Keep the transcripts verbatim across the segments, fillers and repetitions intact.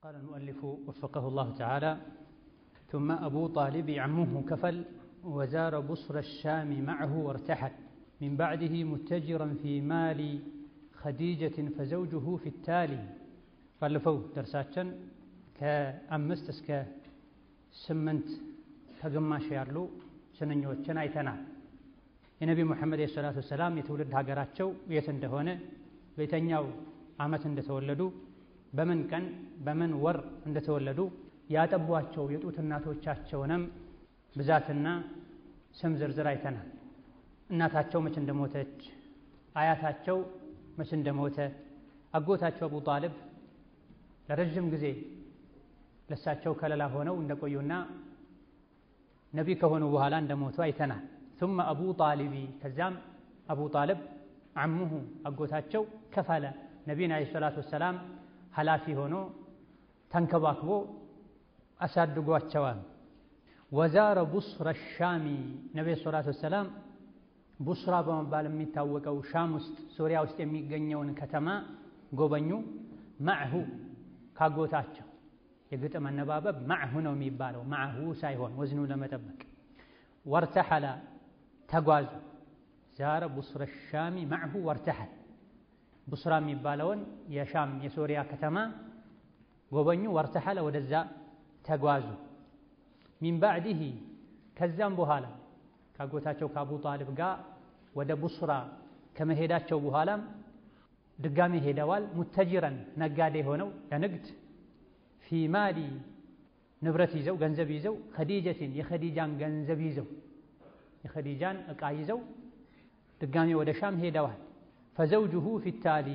قال المؤلف وفقه الله تعالى: ثم أبو طالب عمه كفل وزار بصر الشام معه وارتحل من بعده متجرا في مال خديجة فزوجه في التالي. ባለፈው ደርሳችን ከአምስት እስከ ስምንት ከግማሽ ያሉ ስንኞችን አይተናል። የነቢ ሙሐመድ ሰለላሁ ዐለይሂ ወሰለም የትውልድ ሀገራቸው የት እንደሆነ፣ በየትኛው ዓመት እንደተወለዱ፣ በምን ቀን በምን ወር እንደተወለዱ፣ ያጠቧቸው የጡት እናቶቻቸውንም ብዛትና ስም ዝርዝር አይተናል። እናታቸው መቼ እንደሞተች፣ አያታቸው መቼ እንደሞተ፣ አጎታቸው አቡ ጣልብ ለረጅም ጊዜ ለሳቸው ከለላ ሆነው እንደቆዩና ነቢ ከሆኑ በኋላ እንደሞቱ አይተናል። ثم أبو طالب ከዛም አቡ ጣልብ عمه አጎታቸው ከፈለ ነቢዩን አለይሂ ሰላቱ ወሰላም ኃላፊ ሆኖ ተንከባክቦ አሳድጓቸዋል። ወዛረ ቡስረ ሻሚ ነቢዩ ሰለላሁ ዐለይሂ ወሰለም ቡስራ በመባል የሚታወቀው ሻም ውስጥ ሶሪያ ውስጥ የሚገኘውን ከተማ ጎበኙ። ማዕሁ ካጎታቸው የግጥም አነባበብ ማዕሁ ነው የሚባለው፣ ማዕሁ ሳይሆን ወዝኑ ለመጠበቅ። ወርተሐለ ተጓዙ። ዛረ ቡስረ ሻሚ ማዕሁ ወርተሐል ቡስራ የሚባለውን የሻም የሶሪያ ከተማ ጎበኙ። ወርተሐለ ወደዛ ተጓዙ። ሚን ባዕዲሂ ከዛም በኋላ ካጎታቸው ከአቡ ጣልብ ጋር ወደ ቡስራ ከመሄዳቸው በኋላም ድጋሚ ሄደዋል። ሙተጅረን ነጋዴ ሆነው ለንግድ፣ ፊ ማሊ ንብረት ይዘው ገንዘብ ይዘው፣ ኸዲጀትን የኸዲጃን ገንዘብ ይዘው የኸዲጃን ዕቃ ይዘው ድጋሚ ወደ ሻም ሄደዋል። ፈዘውጁሁ ፊታሊ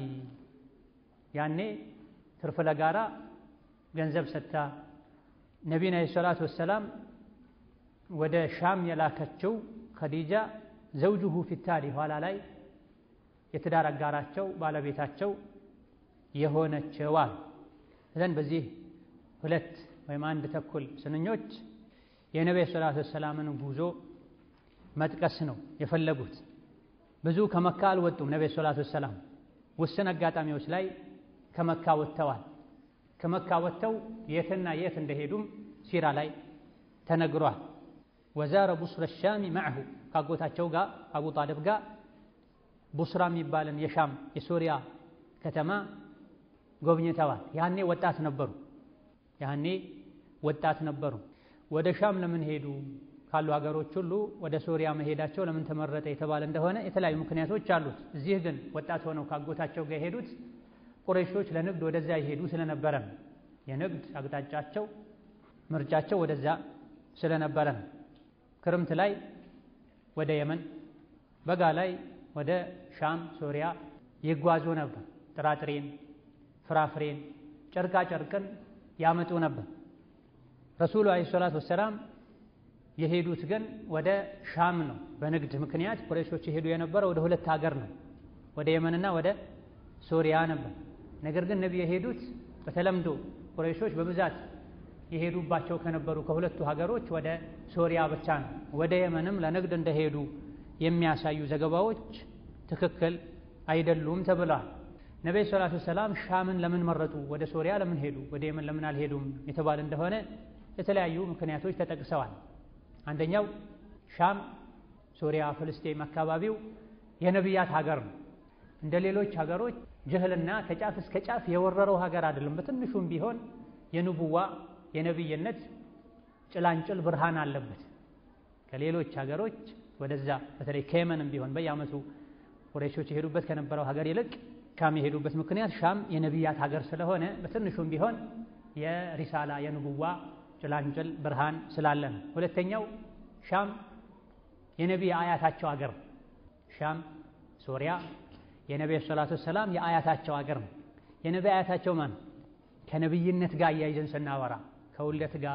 ያኔ ትርፍ ለጋራ ገንዘብ ሰጥታ ነቢዩን ዓለይሂ ሰላቱ ወሰላም ወደ ሻም የላከችው ኸዲጃ ዘውጁሁ ፊታሊ ኋላ ላይ የትዳር አጋራቸው ባለቤታቸው የሆነችው አሉ። እዘን በዚህ ሁለት ወይም አንድ ተኩል ስንኞች የነቢዩ ሰለላሁ ዐለይሂ ወሰላምን ጉዞ መጥቀስ ነው የፈለጉት። ብዙ ከመካ አልወጡም ነቢዩ ሰለላሁ ዐለይሂ ወሰለም። ውስን አጋጣሚዎች ላይ ከመካ ወጥተዋል። ከመካ ወጥተው የትና የት እንደሄዱም ሲራ ላይ ተነግሯል። ወዛረ ቡስረ ሻሚ ማዕሁ ካጎታቸው ጋር አቡ ጣልብ ጋር ቡስራ የሚባልን የሻም የሶሪያ ከተማ ጎብኝተዋል። ያኔ ወጣት ነበሩ ያኔ ወጣት ነበሩ። ወደ ሻም ለምን ሄዱ ካሉ ሀገሮች ሁሉ ወደ ሶሪያ መሄዳቸው ለምን ተመረጠ የተባለ እንደሆነ የተለያዩ ምክንያቶች አሉት። እዚህ ግን ወጣት ሆነው ካጎታቸው ጋር የሄዱት ቁረይሾች ለንግድ ወደዛ ይሄዱ ስለነበረ ነው። የንግድ አቅጣጫቸው ምርጫቸው ወደዛ ስለነበረ ነው። ክረምት ላይ ወደ የመን፣ በጋ ላይ ወደ ሻም ሶሪያ ይጓዙ ነበር። ጥራጥሬን፣ ፍራፍሬን፣ ጨርቃ ጨርቅን ያመጡ ነበር። ረሱሉ ዓለይሂ ሰላቱ ወሰላም የሄዱት ግን ወደ ሻም ነው። በንግድ ምክንያት ቁረይሾች የሄዱ የነበረው ወደ ሁለት ሀገር ነው፣ ወደ የመንና ወደ ሶሪያ ነበር። ነገር ግን ነቢ የሄዱት በተለምዶ ቁረይሾች በብዛት የሄዱባቸው ከነበሩ ከሁለቱ ሀገሮች ወደ ሶሪያ ብቻ ነው። ወደ የመንም ለንግድ እንደሄዱ የሚያሳዩ ዘገባዎች ትክክል አይደሉም ተብሏል። ነብዩ ሰለላሁ ዐለይሂ ወሰለም ሻምን ለምን መረጡ፣ ወደ ሶሪያ ለምን ሄዱ፣ ወደ የመን ለምን አልሄዱም የተባለ እንደሆነ የተለያዩ ምክንያቶች ተጠቅሰዋል። አንደኛው ሻም፣ ሶሪያ፣ ፍልስጤም አካባቢው የነቢያት ሀገር ነው። እንደ ሌሎች ሀገሮች ጅህልና ከጫፍ እስከ ጫፍ የወረረው ሀገር አይደለም። በትንሹም ቢሆን የንቡዋ የነብይነት ጭላንጭል ብርሃን አለበት። ከሌሎች ሀገሮች ወደዛ በተለይ ከየመንም ቢሆን በየዓመቱ ቁረይሾች የሄዱበት ከነበረው ሀገር ይልቅ ሻም የሄዱበት ምክንያት ሻም የነቢያት ሀገር ስለሆነ በትንሹም ቢሆን የሪሳላ የንቡዋ ጭላንጭል ብርሃን ስላለ ነው። ሁለተኛው ሻም የነቢይ አያታቸው ሀገር ነው። ሻም ሶሪያ የነቢዩ ሰለላሁ ዐለይሂ ወሰለም የአያታቸው ሀገር ነው። የነቢይ አያታቸው ማን? ከነቢይነት ጋር እያይዘን ስናወራ ከውልደት ጋር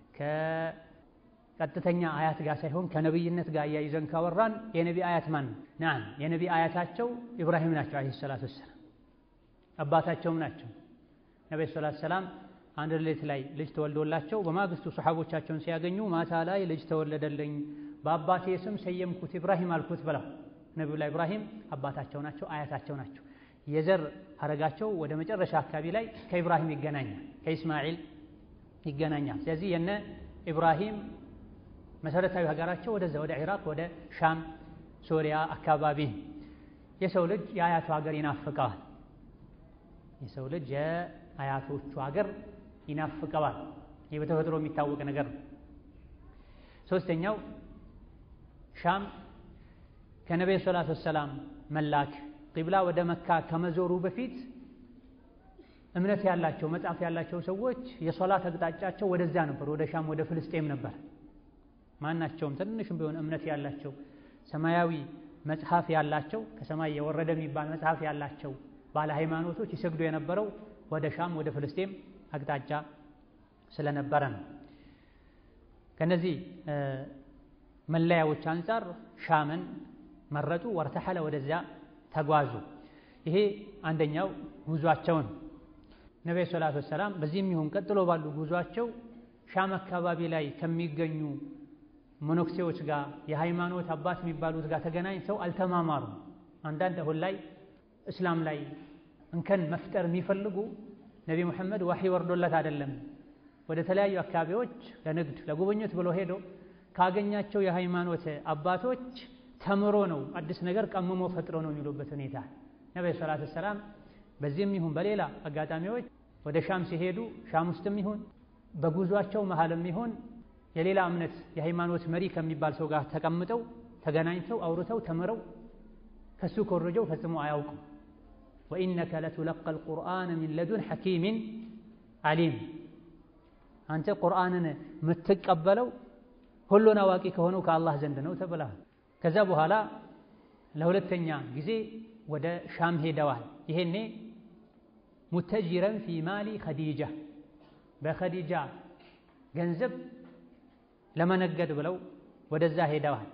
ከቀጥተኛ አያት ጋር ሳይሆን ከነቢይነት ጋር እያይዘን ካወራን የነቢይ አያት ማን? ናም የነቢይ አያታቸው ኢብራሂም ናቸው አለይሂ ሰላቱ ወሰላም፣ አባታቸውም ናቸው። ነቢዩ ሰለላሁ ዐለይሂ ወሰለም አንድ ሌሊት ላይ ልጅ ተወልዶላቸው በማግስቱ ሰሓቦቻቸውን ሲያገኙ ማታ ላይ ልጅ ተወለደልኝ፣ በአባቴ ስም ሰየምኩት ኢብራሂም አልኩት ብለው ነቢዩላህ ኢብራሂም አባታቸው ናቸው፣ አያታቸው ናቸው። የዘር ሐረጋቸው ወደ መጨረሻ አካባቢ ላይ ከኢብራሂም ይገናኛል፣ ከኢስማኤል ይገናኛል። ስለዚህ የነ ኢብራሂም መሰረታዊ ሀገራቸው ወደዛ ወደ ኢራቅ፣ ወደ ሻም፣ ሶሪያ አካባቢ። የሰው ልጅ የአያቱ ሀገር ይናፍቀዋል። የሰው ልጅ የአያቶቹ ሀገር ይናፍቀዋል። ይህ በተፈጥሮ የሚታወቅ ነገር ነው። ሶስተኛው ሻም ከነቢዩ ሰለላሁ ዐለይሂ ወሰለም መላክ ቂብላ ወደ መካ ከመዞሩ በፊት እምነት ያላቸው መጽሐፍ ያላቸው ሰዎች የሶላት አቅጣጫቸው ወደዛ ነበር፣ ወደ ሻም ወደ ፍልስጤም ነበር። ማናቸውም ትንሽም ቢሆን እምነት ያላቸው ሰማያዊ መጽሐፍ ያላቸው ከሰማይ የወረደ የሚባል መጽሐፍ ያላቸው ባለ ሃይማኖቶች ይሰግዱ የነበረው ወደ ሻም ወደ ፍልስጤም አቅጣጫ ስለነበረ ነው። ከነዚህ መለያዎች አንፃር ሻምን መረጡ። ወርተሐለ ወደዛ ተጓዙ። ይሄ አንደኛው ጉዟቸውን ነብዩ ሰለላሁ ዐለይሂ ወሰለም በዚህም ይሁን ቀጥሎ ባሉ ጉዟቸው ሻም አካባቢ ላይ ከሚገኙ መነኩሴዎች ጋር የሃይማኖት አባት የሚባሉት ጋር ተገናኝተው አልተማማሩም። አንዳንድ አሁን ላይ እስላም ላይ እንከን መፍጠር የሚፈልጉ ነቢ ሙሐመድ ወህይ ወርዶለት አይደለም ወደ ተለያዩ አካባቢዎች ለንግድ ለጉብኝት ብሎ ሄዶ ካገኛቸው የሃይማኖት አባቶች ተምሮ ነው አዲስ ነገር ቀምሞ ፈጥሮ ነው የሚሉበት ሁኔታ ነብዩ ሰለላሁ ዐለይሂ ወሰለም በዚህም ይሁን በሌላ አጋጣሚዎች ወደ ሻም ሲሄዱ ሻም ውስጥም ይሁን በጉዟቸው መሃልም ይሁን የሌላ እምነት የሃይማኖት መሪ ከሚባል ሰው ጋር ተቀምጠው ተገናኝተው አውርተው ተምረው ከሱ ኮርጀው ፈጽሞ አያውቁም። ወኢነከ ለቱለቀ አልቁርአን ሚን ለዱን ሐኪሚን ዓሊም፣ አንተ ቁርአንን የምትቀበለው ሁሉን አዋቂ ከሆነው ከአላህ ዘንድ ነው ተብለሃል። ከዛ በኋላ ለሁለተኛ ጊዜ ወደ ሻም ሄደዋል። ይሄኔ ሙተጅረን ፊ ማሊ ኸዲጃ በኸዲጃ ገንዘብ ለመነገድ ብለው ወደዛ ሄደዋል።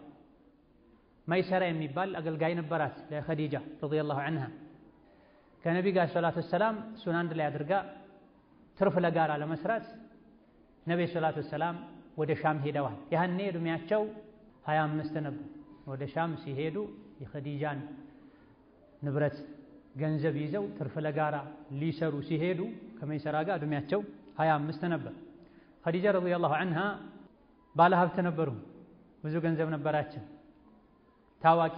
መይሰራ የሚባል አገልጋይ ነበራት ለኸዲጃ ረዲየላሁ ዐንሃ። ከነቢ ጋር ሰለላሁ ዐለይሂ ወሰለም እሱን አንድ ላይ አድርጋ ትርፍ ለጋራ ለመስራት ነቢ ሰለላሁ ዐለይሂ ወሰለም ወደ ሻም ሄደዋል። ያኔ እድሜያቸው ሀያ አምስት ነበር። ወደ ሻም ሲሄዱ የኸዲጃን ንብረት ገንዘብ ይዘው ትርፍ ለጋራ ሊሰሩ ሲሄዱ ከመይሰራ ጋር እድሜያቸው ሀያ አምስት ነበር። ኸዲጃ ረዲየላሁ ዐንሃ ባለ ሀብት ነበሩ፣ ብዙ ገንዘብ ነበራቸው። ታዋቂ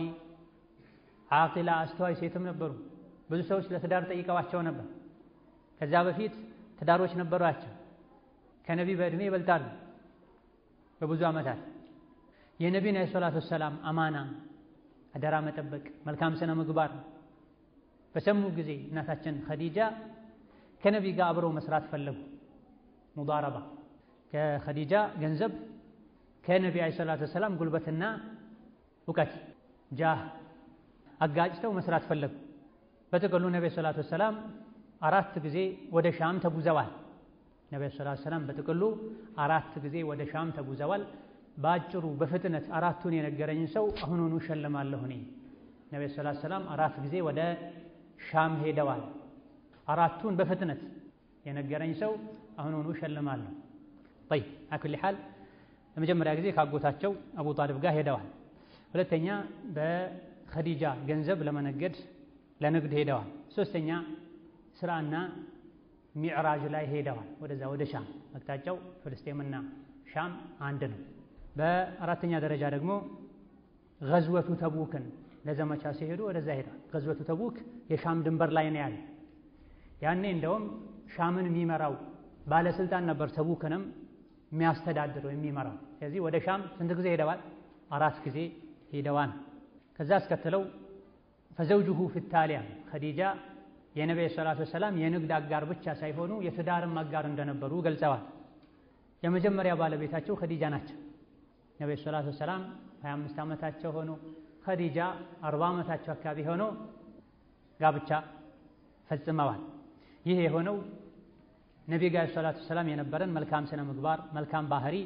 ዓቂላ አስተዋይ ሴትም ነበሩ። ብዙ ሰዎች ለትዳር ጠይቀዋቸው ነበር። ከዛ በፊት ትዳሮች ነበሯቸው። ከነቢ በእድሜ ይበልጣሉ በብዙ ዓመታት። የነቢን ዐለይሂ ሰላቱ ወሰላም አማና አደራ መጠበቅ መልካም ስነ ምግባር በሰሙ ጊዜ እናታችን ኸዲጃ ከነቢ ጋር አብረው መስራት ፈለጉ። ሙዳረባ ከኸዲጃ ገንዘብ ከነቢ ዐለይሂ ሰላቱ ወሰላም ጉልበትና እውቀት ጃህ አጋጭተው መስራት ፈለጉ። በጥቅሉ ነቢ ሰለላሁ ዐለይሂ ወሰለም አራት ጊዜ ወደ ሻም ተጉዘዋል። ነቢ ሰለላሁ ዐለይሂ ወሰለም በጥቅሉ አራት ጊዜ ወደ ሻም ተጉዘዋል። በአጭሩ በፍጥነት አራቱን የነገረኝ ሰው አሁኑኑ እሸልማለሁ። እኔ ነቢ ሰለላሁ ዐለይሂ ወሰለም አራት ጊዜ ወደ ሻም ሄደዋል። አራቱን በፍጥነት የነገረኝ ሰው አሁኑኑ እሸልማለሁ። ጠይብ አኩል ሐል ለመጀመሪያ ጊዜ ካጎታቸው አቡ ጣሊብ ጋር ሄደዋል። ሁለተኛ በኸዲጃ ገንዘብ ለመነገድ ለንግድ ሄደዋል። ሶስተኛ ስራና ሚዕራጅ ላይ ሄደዋል። ወደዛ ወደ ሻም አቅጣጫው ፍልስጤምና ሻም አንድ ነው። በአራተኛ ደረጃ ደግሞ ገዝወቱ ተቡክን ለዘመቻ ሲሄዱ ወደዛ ሄደዋል። ገዝወቱ ተቡክ የሻም ድንበር ላይ ነው ያለ። ያኔ እንደውም ሻምን የሚመራው ባለስልጣን ነበር ተቡክንም የሚያስተዳድረው የሚመራው። ስለዚህ ወደ ሻም ስንት ጊዜ ሄደዋል? አራት ጊዜ ሄደዋል። ከዛ አስከትለው ፈዘውጁሁ ፊታሊያ ኸዲጃ የነብዩ ሰለላሁ ዐለይሂ ወሰለም የንግድ አጋር ብቻ ሳይሆኑ የትዳርም አጋር እንደነበሩ ገልጸዋል። የመጀመሪያ ባለቤታቸው ኸዲጃ ናቸው። ነብዩ ሰለላሁ ዐለይሂ ወሰለም ሀያ አምስት ዓመታቸው ሆኖ ኸዲጃ አርባ ዓመታቸው አካባቢ ሆኖ ጋብቻ ፈጽመዋል። ይህ የሆነው ነብዩ ጋር ሰለላሁ ዐለይሂ ወሰለም የነበረን መልካም ስነ ምግባር መልካም ባህሪ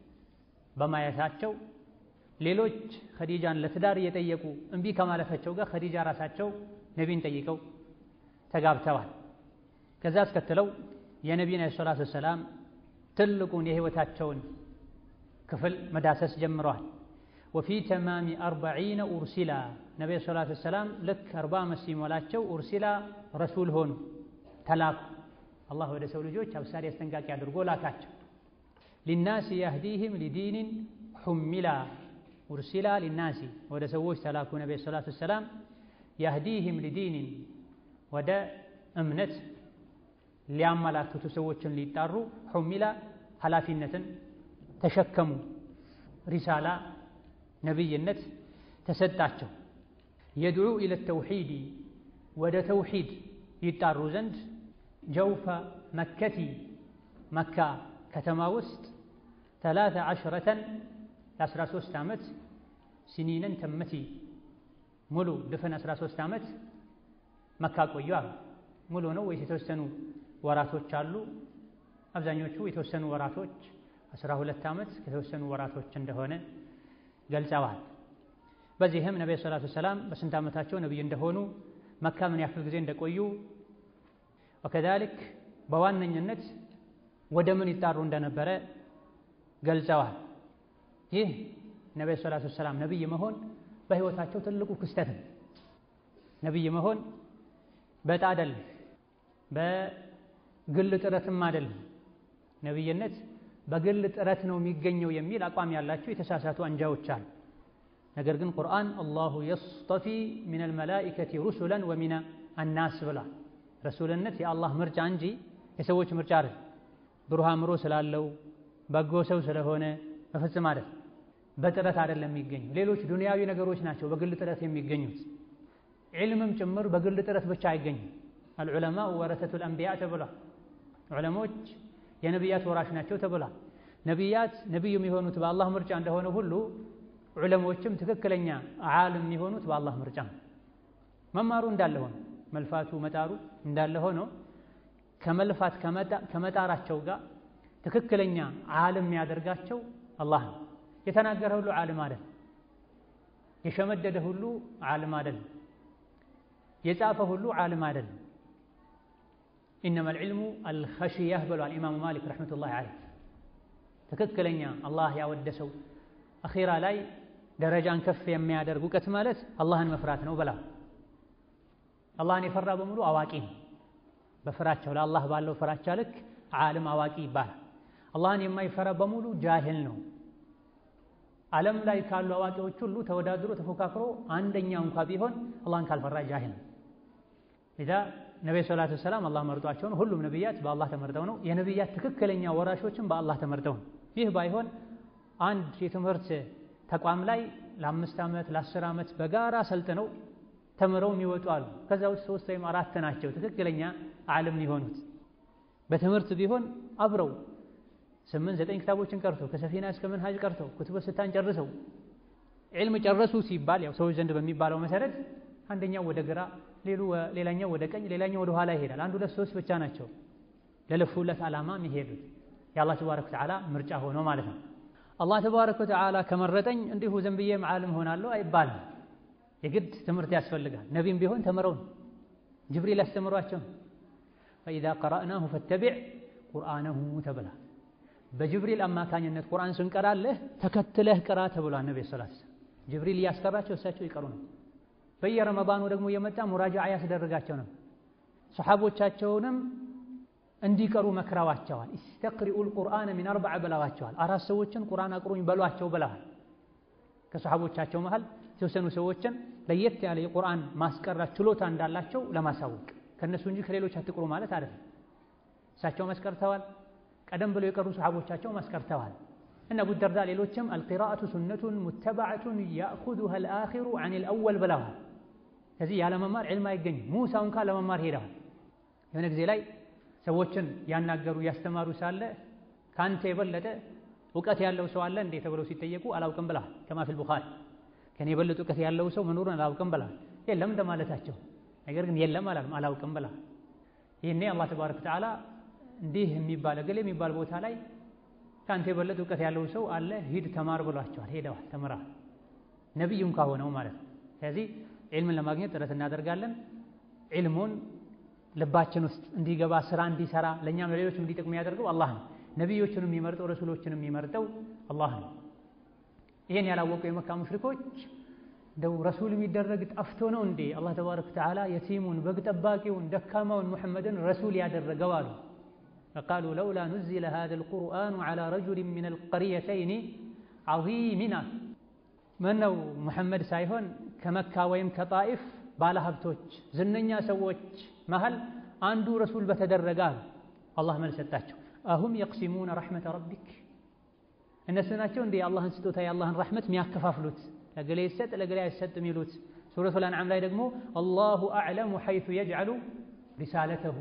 በማየታቸው ሌሎች ኸዲጃን ለትዳር እየጠየቁ እምቢ ከማለታቸው ጋር ኸዲጃ ራሳቸው ነቢን ጠይቀው ተጋብተዋል። ከዛ አስከትለው የነቢን ሰለላሁ ዐለይሂ ወሰለም ትልቁን የህይወታቸውን ክፍል መዳሰስ ጀምረዋል። وفي تمام أربعين أرسلا نبي صلى الله عليه وسلم لك أربع مسيم ولاቸው أرسلا رسول هون تلاك الله ወደ ሰው ልጆች አብሳሪ አስጠንቃቂ አድርጎ ላካቸው للناس يهديهم لدين حملا أرسلا للناس ወደ ሰዎች ተላኩ ነብዩ ሰለላሁ ዐለይሂ ወሰለም يهديهم لدين ወደ እምነት ሊያመላክቱ ሰዎችን ሊጣሩ ሁሚላ ኃላፊነትን ተሸከሙ ሪሳላ ነብይነት ተሰጣቸው يدعو إلى التوحيد ወደ ተውሂድ ይጣሩ ዘንድ ጀውፈ መከቲ መካ ከተማ ውስጥ ثلاث عشرة ለአስራ ሦስት ዓመት ሲኒነን ተመቲ ሙሉ ድፍን አስራ ሦስት ዓመት መካ ቆዩ ሙሉ ነው ወይስ የተወሰኑ ወራቶች አሉ አብዛኞቹ የተወሰኑ ወራቶች አስራ ሁለት ዓመት ከተወሰኑ ወራቶች እንደሆነ ገልጸዋል በዚህም ነብዩ ሰለላሁ ዐለይሂ ወሰለም በስንት ዓመታቸው ነብይ እንደሆኑ መካ ምን ያክል ጊዜ እንደቆዩ وكذلك በዋነኝነት ወደ ምን ይጣሩ እንደነበረ ገልጸዋል ይህ ነብዩ ሰለላሁ ዐለይሂ ወሰለም ነብይ መሆን በህይወታቸው ትልቁ ክስተት ነው ነብይ መሆን በጣደል በግል ጥረትም አይደለም ነብይነት በግል ጥረት ነው የሚገኘው የሚል አቋም ያላቸው የተሳሳቱ አንጃዎች አሉ ነገር ግን ቁርአን አላሁ يصطفي من الملائكة رسلا ومن الناس ብላ ረሱልነት የአላህ ምርጫ እንጂ የሰዎች ምርጫ አይደል ብሩህ አእምሮ ስላለው በጎ ሰው ስለሆነ በፍጹም አይደል በጥረት አይደለም የሚገኘው ሌሎች ዱንያዊ ነገሮች ናቸው በግል ጥረት የሚገኙት ዒልምም ጭምር በግል ጥረት ብቻ አይገኝም العلماء ورثة الأنبياء ተብሏል ዑለሞች የነብያት ወራሽ ናቸው ተብሏል ነብያት ነብዩ የሚሆኑት በአላህ ምርጫ እንደሆነ ሁሉ ዑለሞችም ትክክለኛ ዓለም የሚሆኑት በአላህ ምርጫ መማሩ እንዳለ ሆኖ መልፋቱ መጣሩ እንዳለ ሆኖ ከመልፋት ከመጣራቸው ጋር ትክክለኛ ዓለም ያደርጋቸው አላህ ነው የተናገረ ሁሉ ዓለም አይደል የሸመደደ ሁሉ ዓለም አይደል የጻፈ ሁሉ ዓለም አይደል إنما العلم الخشية بلوا الإمام مالك رحمة الله عليه تككلنيا الله يودسو أخيرا لاي درجان كف يمي يادرقو كتمالت الله مفراتنا وبلا الله يفرى بملو أواكين بفراتشو لا الله بالله فراتشا لك عالم أواكي بال الله يما يفرى بملو جاهلنو ዓለም ላይ ካሉ አዋቂዎች ሁሉ ተወዳድሮ ተፎካክሮ አንደኛ እንኳን ቢሆን አላህን ካልፈራ ጃሂል إذا ነብዩ ሰለላሁ ዐለይሂ ወሰለም አላህ መርጧቸው ነው ሁሉም ነብያት በአላህ ተመርጠው ነው የነብያት ትክክለኛ ወራሾችም በአላህ ተመርጠው ነው ይህ ባይሆን አንድ የትምህርት ተቋም ላይ ለአምስት ዓመት ለአስር ዓመት በጋራ ሰልጥነው ተምረው የሚወጡ አሉ ከዛው ሶስት ወይም አራት ናቸው ትክክለኛ ዓለም ሊሆኑት በትምህርት ቢሆን አብረው ስምንት ዘጠኝ ክታቦችን ቀርተው ከሰፊና እስከ መንሃጅ ቀርተው ኩቱበ ስታን ጨርሰው ዒልም ጨረሱ ሲባል ያው ሰው ዘንድ በሚባለው መሰረት አንደኛው ወደ ግራ ሌሉ ሌላኛው ወደ ቀኝ ሌላኛው ወደ ኋላ ይሄዳል አንዱ ለሶስት ብቻ ናቸው ለለፉለት ዓላማ የሚሄዱት የአላህ ተባረከ ወተዓላ ምርጫ ሆኖ ማለት ነው አላህ ተባረከ ወተዓላ ከመረጠኝ እንዲሁ ዘንብዬ ዓለም ሆናለሁ አይባልም የግድ ትምህርት ያስፈልጋል ነብይም ቢሆን ተመረው ጅብሪል አስተምሯቸው فإذا قرأناه فاتبع قرآنه ተብላ በጅብሪል አማካኝነት ቁርአን ስንቀራለህ ተከትለህ ቅራ ተብሏል ነብዩ ሰለላሁ ዐለይሂ ወሰለም ጅብሪል ያስቀራቸው እሳቸው ይቀሩ ነው በየረመዳኑ ደግሞ የመጣ ሙራጃዓ ያስደረጋቸው ነው ሱሐቦቻቸውንም እንዲቀሩ መክራዋቸዋል استقرئوا القرآن من أربع ብለዋቸዋል አራት ሰዎችን ቁርአን አቅሩኝ በሏቸው ብለዋል ከሱሐቦቻቸው መሃል የተወሰኑ ሰዎችን ለየት ያለ የቁርአን ማስቀራት ችሎታ እንዳላቸው ለማሳወቅ ከነሱ እንጂ ከሌሎች አትቅሩ ማለት አይደለም እሳቸው ማስቀርተዋል ቀደም ብለው የቀሩ ሱሐቦቻቸው ማስቀርተዋል እና አቡ ደርዳ ሌሎችም القراءة سنة متبعة يأخذها الآخر عن الأول ብለዋል ከዚህ ያለ መማር ዒልም አይገኝ ሙሳውን ካለ መማር ሄደዋል የሆነ ጊዜ ላይ ሰዎችን ያናገሩ ያስተማሩ ሳለ ካንተ የበለጠ ዕውቀት ያለው ሰው አለ እንዴ ተብለው ሲጠየቁ አላውቅም ብለዋል كما في البخاري ከኔ የበለጠ ዕውቀት ያለው ሰው መኖሩን አላውቅም ብለዋል የለም እንደማለታቸው ነገር ግን የለም አላለም አላውቅም ብለዋል ይሄኔ አላህ ተባረከ ወተዓላ እንዲህ የሚባል ገለ የሚባል ቦታ ላይ ካንተ የበለጠ ዕውቀት ያለው ሰው አለ ሂድ ተማር ብሏቸዋል ሄደዋል ተምረዋል ነብዩን ካሆነው ማለት ነው ስለዚህ ዒልምን ለማግኘት ጥረት እናደርጋለን ዒልሙን ልባችን ውስጥ እንዲገባ ስራ እንዲሰራ ለኛም ለሌሎችም እንዲጠቅም ያደርገው አላህ ነው ነብዮችንም የሚመርጠው ረሱሎችንም የሚመርጠው አላህ ነው ይሄን ያላወቁ የመካ ሙሽሪኮች እንደው ረሱል የሚደረግ ጠፍቶ ነው እንዴ አላህ ተባረከ ወተዓላ የቲሙን በግ ጠባቂውን ደካማውን ሙሐመድን ረሱል ያደረገው አሉ። فقالوا لولا نزل هذا القرآن على رجل من القريتين عظيم ምነው ሙሐመድ ሳይሆን ከመካ ወይም ከጣኢፍ ባለሀብቶች ዝነኛ ሰዎች መሃል አንዱ ረሱል በተደረገ አሉ። አላህ መልስ ሰጣቸው። አሁም የቅሲሙነ ረሕመተ ረቢክ እነሱ ናቸው እንዴ የአላህን ስጦታ የአላህን ረሕመት የሚያከፋፍሉት ለገሌ ይሰጥ ለገሌ አይሰጥ የሚሉት። ሱረቱል አንዓም ላይ ደግሞ አላሁ አዕለሙ ሐይሱ የጅዐሉ ሪሳለተሁ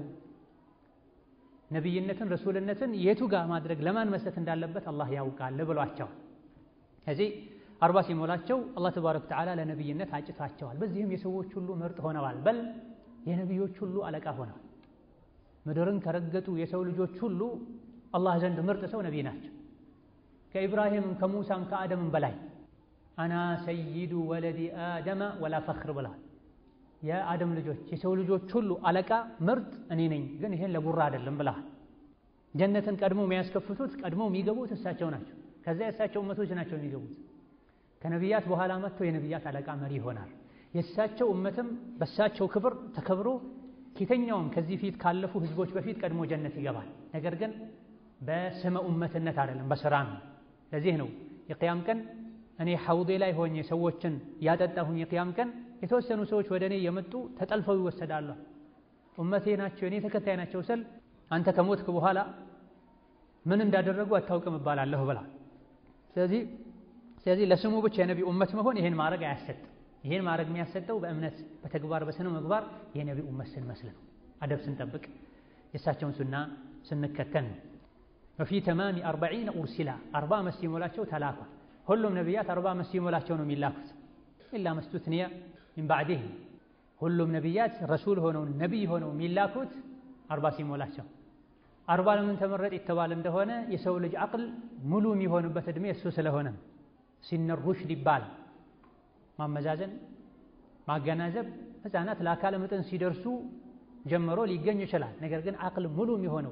ነቢይነትን ረሱልነትን የቱ ጋር ማድረግ ለማን መስጠት እንዳለበት አላህ ያውቃል ብሏቸዋል። ከዚህ አርባ ሲሞላቸው አላህ ተባረከ ወተዓላ ለነቢይነት አጭቷቸዋል። በዚህም የሰዎች ሁሉ ምርጥ ሆነዋል። በል የነቢዮች ሁሉ አለቃ ሆነዋል። ምድርን ከረገጡ የሰው ልጆች ሁሉ አላህ ዘንድ ምርጥ ሰው ነቢይ ናቸው። ከኢብራሂምም ከሙሳም ከአደምም በላይ አና ሰይዱ ወለዲ አደመ ወላ ፈኽር ብለዋል። የአደም ልጆች የሰው ልጆች ሁሉ አለቃ ምርጥ እኔ ነኝ፣ ግን ይሄን ለጉራ አይደለም ብለዋል። ጀነትን ቀድሞ የሚያስከፍቱት ቀድሞ የሚገቡት እሳቸው ናቸው። ከዚያ የእሳቸው እመቶች ናቸው የሚገቡት። ከነቢያት በኋላ መጥቶ የነቢያት አለቃ መሪ ይሆናል። የእሳቸው እመትም በእሳቸው ክብር ተከብሮ ኬተኛውም ከዚህ ፊት ካለፉ ህዝቦች በፊት ቀድሞ ጀነት ይገባል። ነገር ግን በስመ ኡመትነት አይደለም፣ በስራ ነው። ለዚህ ነው የቅያም ቀን እኔ ሐውዴ ላይ ሆኜ ሰዎችን ያጠጣሁኝ የቅያም ቀን የተወሰኑ ሰዎች ወደ እኔ የመጡ ተጠልፈው ይወሰዳሉ። ኡመቴ ናቸው የኔ ተከታይ ናቸው ስል አንተ ከሞትክ በኋላ ምን እንዳደረጉ አታውቅም እባላለሁ ብላ። ስለዚህ ስለዚህ ለስሙ ብቻ የነቢ ኡመት መሆን ይሄን ማድረግ አያሰጥም። ይሄን ማድረግ የሚያሰጠው በእምነት በተግባር በስነ ምግባር የነቢ ኡመት ስንመስል ነው። አደብ ስንጠብቅ የእሳቸውን ሱና ስንከተል ነው። ወፊ ተማሚ አርበዒነ ኡርሲላ አርባ ዓመት ሲሞላቸው ተላኳል። ሁሉም ነቢያት አርባ ዓመት ሲሞላቸው ነው የሚላኩት። ኢላ መስቱትኒያ ሚን ባዕዲህ ሁሉም ነቢያት ረሱል ሆነው ነቢይ ሆነው የሚላኩት አርባ ሲሞላቸው። አርባ ለምን ተመረጥ የተባለ እንደሆነ የሰው ልጅ አቅል ሙሉ የሚሆንበት እድሜ እሱ ስለሆነ ሲነ ሩሽድ ይባላል። ማመዛዘን ማገናዘብ ህፃናት ለአካለ መጠን ሲደርሱ ጀምሮ ሊገኝ ይችላል። ነገር ግን አቅል ሙሉ የሚሆነው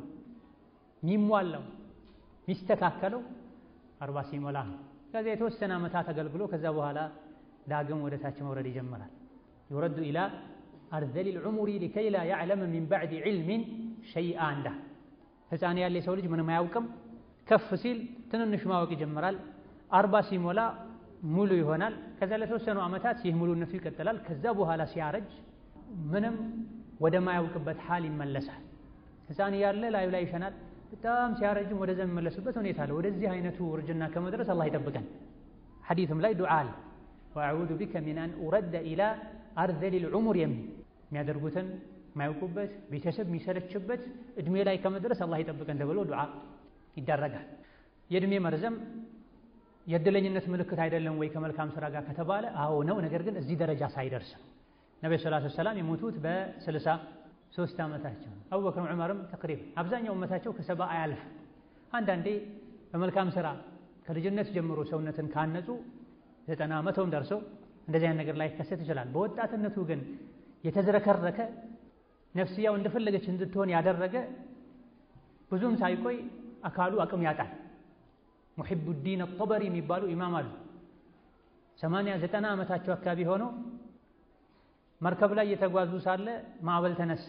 የሚሟላው የሚስተካከለው አርባ ሲሞላ ነው። ከዚያ የተወሰነ ዓመታት አገልግሎ ከዛ በኋላ ዳግም ወደ ታች መውረድ ይጀምራል። ይወረዱ ኢላ አርዘሊል ዑሙሪ ሊከይ ላ ያዕለመ ሚን ባዕድ ዒልሚን ሸይአ እንዳ ህፃን ያለ የሰው ልጅ ምንም አያውቅም። ከፍ ሲል ትንንሽ ማወቅ ይጀምራል። አርባ ሲሞላ ሙሉ ይሆናል። ከዛ ለተወሰኑ ዓመታት ይህ ሙሉነቱ ይቀጥላል። ከዛ በኋላ ሲያረጅ ምንም ወደ ማያውቅበት ሐል ይመለሳል። ህፃን ያለ ላዩ ላይ ይሸናል። በጣም ሲያረጅም ወደዛ የሚመለሱበት ሁኔታ አለ። ወደዚህ አይነቱ ውርጅና ከመድረስ አላህ ይጠብቀን። ሐዲስም ላይ ዱዓ አለ ወአዑዙ ቢከ ሚን አን ኡረደ ኢላ አርዘሊል ዑሙር የሚል የሚያደርጉትን የማያውቁበት ቤተሰብ የሚሰለችበት እድሜ ላይ ከመድረስ አላህ ይጠብቀን ተብሎ ዱዓ ይደረጋል። የእድሜ መርዘም የእድለኝነት ምልክት አይደለም ወይ ከመልካም ስራ ጋር ከተባለ አዎ ነው። ነገር ግን እዚህ ደረጃ ሳይደርስ ነብዩ ሰለላሁ ዐለይሂ ወሰለም የሞቱት በስልሳ ሶስት ዓመታቸው ነው። አቡበክር ዑመርም ተቅሪበን አብዛኛው እመታቸው ከሰባ አያልፍ። አንዳንዴ በመልካም ስራ ከልጅነት ጀምሮ ሰውነትን ካነጹ ዘጠና መቶም ደርሰው እንደዚህ አይነት ነገር ላይ ይከሰት ይችላል። በወጣትነቱ ግን የተዝረከረከ ነፍስያው እንደፈለገች እንድትሆን ያደረገ ብዙም ሳይቆይ አካሉ አቅም ያጣል። ሙሂቡዲን አልጠበሪ የሚባሉ ኢማም አሉ። ሰማንያ ዘጠና ዓመታቸው አካባቢ ሆኖ መርከብ ላይ እየተጓዙ ሳለ ማዕበል ተነሳ።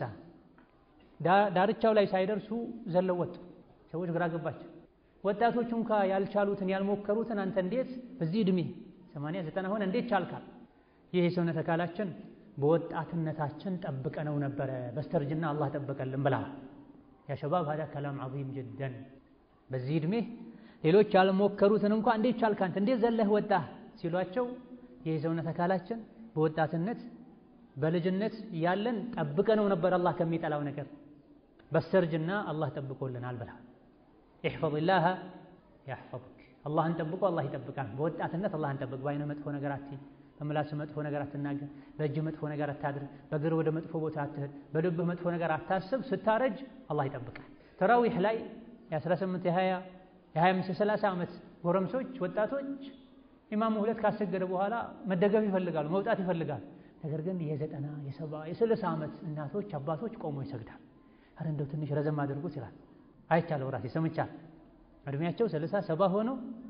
ዳርቻው ላይ ሳይደርሱ ዘለው ወጡ። ሰዎች ግራ ገባቸው። ወጣቶቹ እንኳ ያልቻሉትን ያልሞከሩትን አንተ እንዴት በዚህ እድሜ ሰማንያ ዘጠና ሆነ እንዴት ቻልካል? ይህ የሰውነት አካላችን በወጣትነታችን ጠብቀነው ነበረ፣ በስተርጅና አላህ ጠበቀልን ብላ ያ ሸባብ هذا كلام عظيم جدا። በዚህ እድሜ ሌሎች ያልሞከሩትን እንኳ እንዴት ቻልካል አንተ እንዴት ዘለህ ወጣህ ሲሏቸው ይህ የሰውነት አካላችን በወጣትነት በልጅነት ያለን ጠብቀነው ነበር አላህ ከሚጠላው ነገር፣ በስተርጅና አላህ ጠብቆልናል ብላ احفظ الله يحفظك አላህን ጠብቆ አላህ ይጠብቃል። በወጣትነት አላህን ጠብቅ። ባይነ መጥፎ ነገር አትይ፣ በምላስ መጥፎ ነገር አትናገር፣ በእጅ መጥፎ ነገር አታድርግ፣ በእግር ወደ መጥፎ ቦታ አትሄድ፣ በልብህ መጥፎ ነገር አታስብ። ስታረጅ አላህ ይጠብቃል። ተራዊህ ላይ የአስራ ስምንት የሀያ የሀያ አምስት የሰላሳ ዓመት ጎረምሶች ወጣቶች ኢማሙ ሁለት ካሰገደ በኋላ መደገፍ ይፈልጋሉ፣ መውጣት ይፈልጋሉ። ነገር ግን የዘጠና የሰባ የሰላሳ ዓመት እናቶች አባቶች ቆሞ ይሰግዳል። አረ እንደው ትንሽ ረዘም አድርጉት ይላል። አይቻለው ራሴ ሰምቻለሁ። እድሜያቸው ሰላሳ ሰባ ሆነው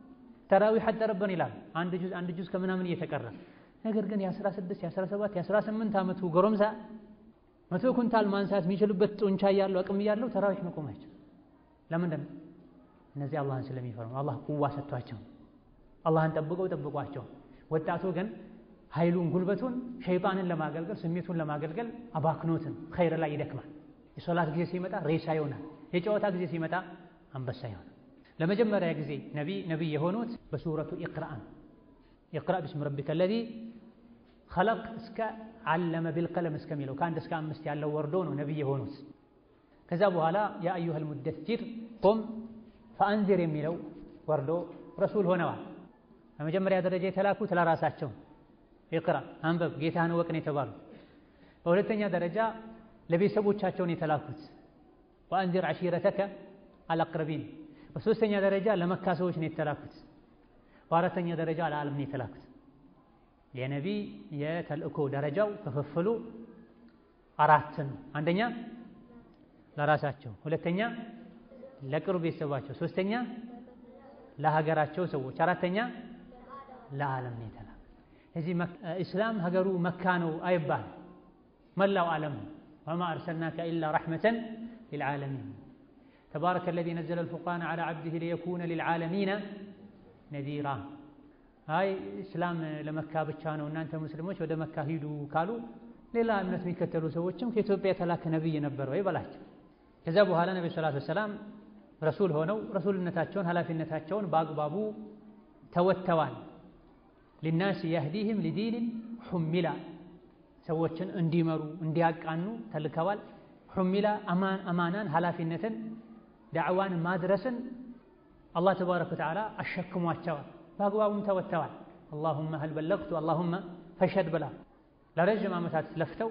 ተራዊህ አደረብን ይላል አንድ ጁዝ አንድ ጁዝ ከምናምን እየተቀራ ነገር ግን የ16 የ17 የ18 ዓመቱ ጎረምሳ መቶ ኩንታል ማንሳት የሚችልበት ጡንቻ ያለው አቅም ያለው ተራዊህ መቆም አይችልም። ለምንድን ነው? እነዚህ አላህን ስለሚፈሩ አላህ ቁዋ ሰጥቷቸው አላህን ጠብቀው ጠብቋቸው። ወጣቱ ግን ኃይሉን ጉልበቱን ሸይጣንን ለማገልገል ስሜቱን ለማገልገል አባክኖትን ኸይር ላይ ይደክማል። የሶላት ጊዜ ሲመጣ ሬሳ ይሆናል። የጨዋታ ጊዜ ሲመጣ አንበሳ ይሆናል። ለመጀመሪያ ጊዜ ነቢ ነቢይ የሆኑት በሱረቱ ኢቅራ ኢቅራ ቢስሚ ረቢከ አለዚ ኸለቅ እስከ ዓለመ ቢልቀለም እስከሚለው ከአንድ እስከ አምስት ያለው ወርዶ ነው ነቢይ የሆኑት። ከዛ በኋላ ያ አዩሀል ሙደሲር ቁም ፈአንዚር የሚለው ወርዶ ረሱል ሆነዋል። በመጀመሪያ ደረጃ የተላኩት ለራሳቸው ኢቅራ አንበብ ጌታህን እወቅ ነው የተባሉት። በሁለተኛ ደረጃ ለቤተሰቦቻቸው ነው የተላኩት ወአንዚር ዐሺረተከ አልአቅረቢን። በሶስተኛ ደረጃ ለመካ ሰዎች ነው የተላኩት። በአራተኛ ደረጃ ለዓለም ነው የተላኩት። የነቢይ የተልእኮ ደረጃው ክፍፍሉ አራት ነው። አንደኛ ለራሳቸው፣ ሁለተኛ ለቅርብ ቤተሰባቸው፣ ሶስተኛ ለሀገራቸው ሰዎች፣ አራተኛ ለዓለም ነው የተላኩት። እዚህ እስላም ሀገሩ መካ ነው አይባል መላው ዓለም ነው። ወማ አርሰልናከ ኢላ ረሕመተን ሊልዓለሚን ተባረከ አለዚ ነዘለ አልፉርቃነ ዐላ ዐብዲሂ ሊየኩነ ሊልዓለሚነ ነዚራ። አይ እስላም ለመካ ብቻ ነው እናንተ ሙስሊሞች ወደ መካ ሂዱ ካሉ ሌላ እምነት የሚከተሉ ሰዎችም ከኢትዮጵያ የተላከ ነቢይ ነበር ወይ በላቸው። ከዛ በኋላ ነቢ ሰለላሁ ዐለይሂ ወሰለም ረሱል ሆነው ረሱልነታቸውን ኃላፊነታቸውን በአግባቡ ተወጥተዋል። ሊናስ የህዲህም ሊዲንን ሑሚላ ሰዎችን እንዲመሩ እንዲያቃኑ ተልከዋል። ሑሚላ አማናን ኃላፊነትን ዳዕዋን ማድረስን አላህ ተባረከ ወተዓላ አሸክሟቸዋል። በአግባቡም ተወጥተዋል። አላሁመ ሀል በለግቱ አላሁመ ፈሸድ ብላ ለረዥም ዓመታት ለፍተው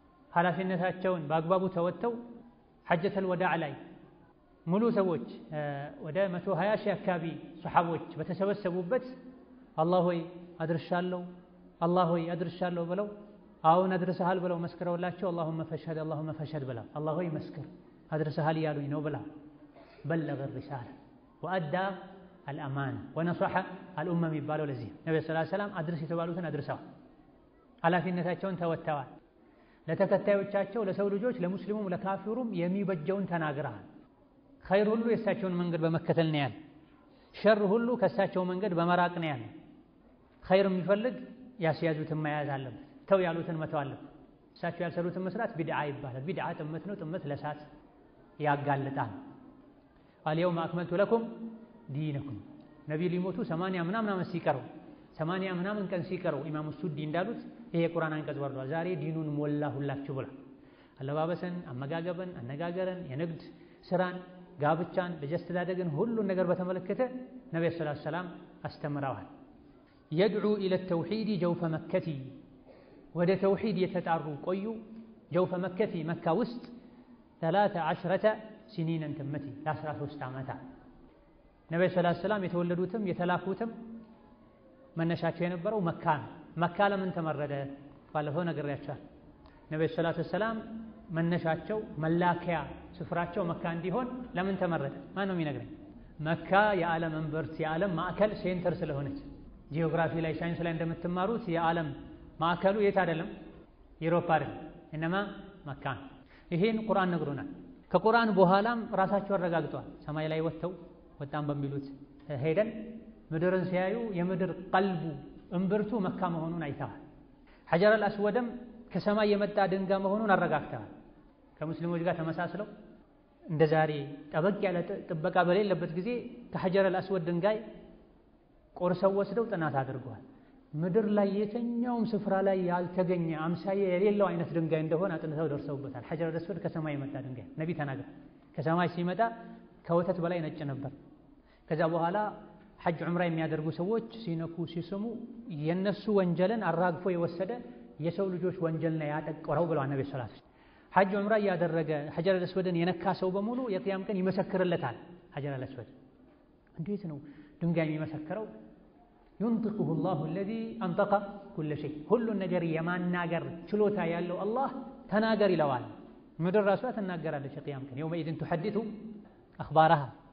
ኃላፊነታቸውን በአግባቡ ተወጥተው ሐጀተል ወዳዕ ላይ ሙሉ ሰዎች ወደ መቶ ሀያ ሺህ አካባቢ ሶሐቦች በተሰበሰቡበት አላህ ሆይ አድርሻለሁ አላህ ሆይ አድርሻለሁ ብለው አሁን አድርሰሃል ብለው መስክረውላቸው አላሁመ ፈሽሀድ አላሁመ ፈሽሀድ ብላ አላህ ሆይ መስክር አድርሰሃል እያሉኝ ነው ብላ በለገ ሪሳላ ወአዳ አልአማና ወነሰሐ አልኡማ የሚባለው ለዚህ ነቢ ሰለላሁ ዐለይሂ ወሰለም አድርስ የተባሉትን አድርሰዋል። ኃላፊነታቸውን ተወጥተዋል። ለተከታዮቻቸው ለሰው ልጆች ለሙስሊሙም ለካፊሩም የሚበጀውን ተናግረዋል። ኸይር ሁሉ የእሳቸውን መንገድ በመከተል ነው ያለ፣ ሸር ሁሉ ከእሳቸው መንገድ በመራቅ ነው ያለ። ኸይር የሚፈልግ ያስያዙትን መያዝ አለበት፣ ተው ያሉትን መተው አለበት። እሳቸው ያልሰሩትን መስራት ቢድዓ ይባላል። ቢድዓ ጥመት ነው። ጥመት ለእሳት ያጋልጣል። አልየውመ አክመልቱ ለኩም ዲነኩም ነቢይ ሊሞቱ ሰማንያ ምናምን ዓመት ሲቀረው ሰማንያ ምናምን ቀን ሲቀረው ኢማሙ ሱዲ እንዳሉት ይሄ የቁርአን አንቀጽ ወርዷል። ዛሬ ዲኑን ሞላሁላችሁ ብሏል። አለባበስን፣ አመጋገብን፣ አነጋገርን፣ የንግድ ስራን፣ ጋብቻን፣ ልጅ አስተዳደግን ሁሉን ነገር በተመለከተ ነቢዩ ሰለላሁ ዐለይሂ ወሰለም አስተምረዋል። የድዑ ኢለ ተውሒድ ጀውፈ መከቲ ወደ ተውሒድ የተጣሩ ቆዩ። ጀውፈ መከቲ መካ ውስጥ ሰላሳ ዐሽረተ ሲኒነን ትመቲ ለአስራ ሦስት ዓመታት ነቢዩ ሰለላሁ ዐለይሂ ወሰለም የተወለዱትም የተላኩትም መነሻቸው የነበረው መካ ነው። መካ ለምን ተመረደ? ባለፈው ነግሬያቸዋል። ነቢዩ ሰለላሁ ዐለይሂ ወሰለም መነሻቸው መላኪያ ስፍራቸው መካ እንዲሆን ለምን ተመረደ? ማን ነው የሚነግረኝ? መካ የዓለም እምብርት የዓለም ማዕከል ሴንተር ስለሆነች ጂኦግራፊ ላይ ሳይንስ ላይ እንደምትማሩት የዓለም ማዕከሉ የት አይደለም? ዩሮፕ አይደለም፣ እነማ መካ ነው። ይሄን ቁርአን ነግሮናል። ከቁርአን በኋላም ራሳቸው አረጋግጠዋል። ሰማይ ላይ ወጥተው ወጣም በሚሉት ሄደን ምድርን ሲያዩ የምድር ቀልቡ እምብርቱ መካ መሆኑን አይተዋል። ሐጀረል አስወድም ከሰማይ የመጣ ድንጋይ መሆኑን አረጋግተዋል። ከሙስሊሞች ጋር ተመሳስለው እንደ ዛሬ ጠበቅ ያለ ጥበቃ በሌለበት ጊዜ ከሐጀረል አስወድ ድንጋይ ቆርሰው ወስደው ጥናት አድርገዋል። ምድር ላይ የትኛውም ስፍራ ላይ ያልተገኘ አምሳያ የሌለው አይነት ድንጋይ እንደሆነ አጥንተው ደርሰውበታል። ሐጀረል አስወድ ከሰማይ የመጣ ድንጋይ ነቢ ተናገሩ። ከሰማይ ሲመጣ ከወተት በላይ ነጭ ነበር። ከዛ በኋላ ሐጅ ዑምራ የሚያደርጉ ሰዎች ሲነኩ ሲስሙ የነሱ ወንጀልን አራግፎ የወሰደ የሰው ልጆች ወንጀል ነው ያጠቆረው ብለዋል ነብዩ ሰለላሁ ዐለይሂ ወሰለም። ሐጅ ዑምራ እያደረገ ሐጀረል አስወድን የነካ ሰው በሙሉ የቂያም ቀን ይመሰክርለታል። ሐጀረል አስወድ እንዴት ነው ድንጋይ የሚመሰክረው? ينطقه الله الذي أنطق كل شيء ሁሉን ነገር የማናገር ችሎታ ያለው አላህ ተናገር ይለዋል። ምድር ራሷ ትናገራለች የቂያም ቀን يومئذ تحدث أخبارها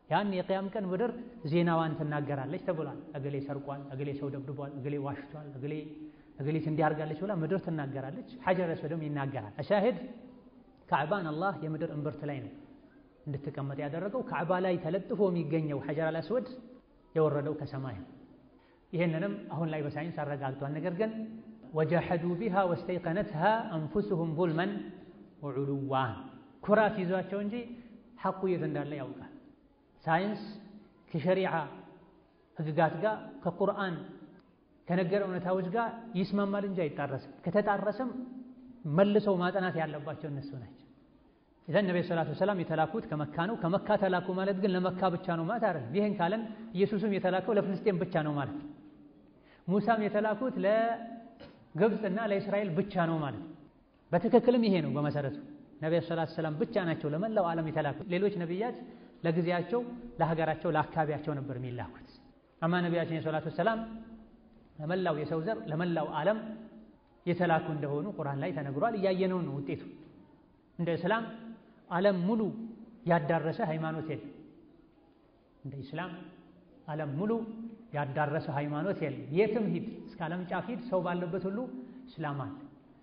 ያን የቂያም ቀን ምድር ዜናዋን ትናገራለች ተብሏል። እገሌ ሰርቋል፣ እገሌ ሰው ደብድቧል፣ እገሌ ዋሽቷል፣ እገሌ እገሌት እንዲያርጋለች ብላ ምድር ትናገራለች። ሐጀር አስወድም ይናገራል። አሻሂድ ካዕባን አላህ የምድር እምብርት ላይ ነው እንድትቀመጥ ያደረገው። ካዕባ ላይ ተለጥፎ የሚገኘው ሐጀር አስወድ የወረደው ከሰማይ ነው። ይሄንንም አሁን ላይ በሳይንስ አረጋግጧል። ነገር ግን ወጀሐዱ ቢሃ ወስተይቀነትሃ አንፉሱሁም ዙልመን ወዑሉዋ ኩራት ይዟቸው እንጂ ሐቁ የት እንዳለ ያውቃል። ሳይንስ ከሸሪዓ ህግጋት ጋር ከቁርአን ከነገረ እውነታዎች ጋር ይስማማል እንጂ አይጣረስም። ከተጣረሰም መልሰው ማጠናት ያለባቸው እነሱ ናቸው። ኢዘን ነብዩ ሰለላሁ ዐለይሂ ወሰለም የተላኩት ከመካ ነው። ከመካ ተላኩ ማለት ግን ለመካ ብቻ ነው ማለት አይደለም። ይሄን ካለን ኢየሱስም የተላከው ለፍልስጤም ብቻ ነው ማለት ነው። ሙሳም የተላኩት ለግብፅና ለእስራኤል ብቻ ነው ማለት ነው። በትክክልም ይሄ ነው በመሰረቱ ነብዩ ሰለላሁ ዐለይሂ ወሰለም ብቻ ናቸው ለመላው ዓለም የተላኩት። ሌሎች ነብያት ለጊዜያቸው ለሀገራቸው ለአካባቢያቸው ነበር የሚላኩት። አማ ነብያችን ሰለላሁ ዐለይሂ ወሰለም ለመላው የሰው ዘር ለመላው ዓለም የተላኩ እንደሆኑ ቁርአን ላይ ተነግሯል። እያየነው ነው ውጤቱ። እንደ እስላም ዓለም ሙሉ ያዳረሰ ሃይማኖት የለም። እንደ እስላም ዓለም ሙሉ ያዳረሰ ሃይማኖት የለም። የትም ሂድ እስከ ዓለም ጫፍ ሂድ ሰው ባለበት ሁሉ እስላም አለ።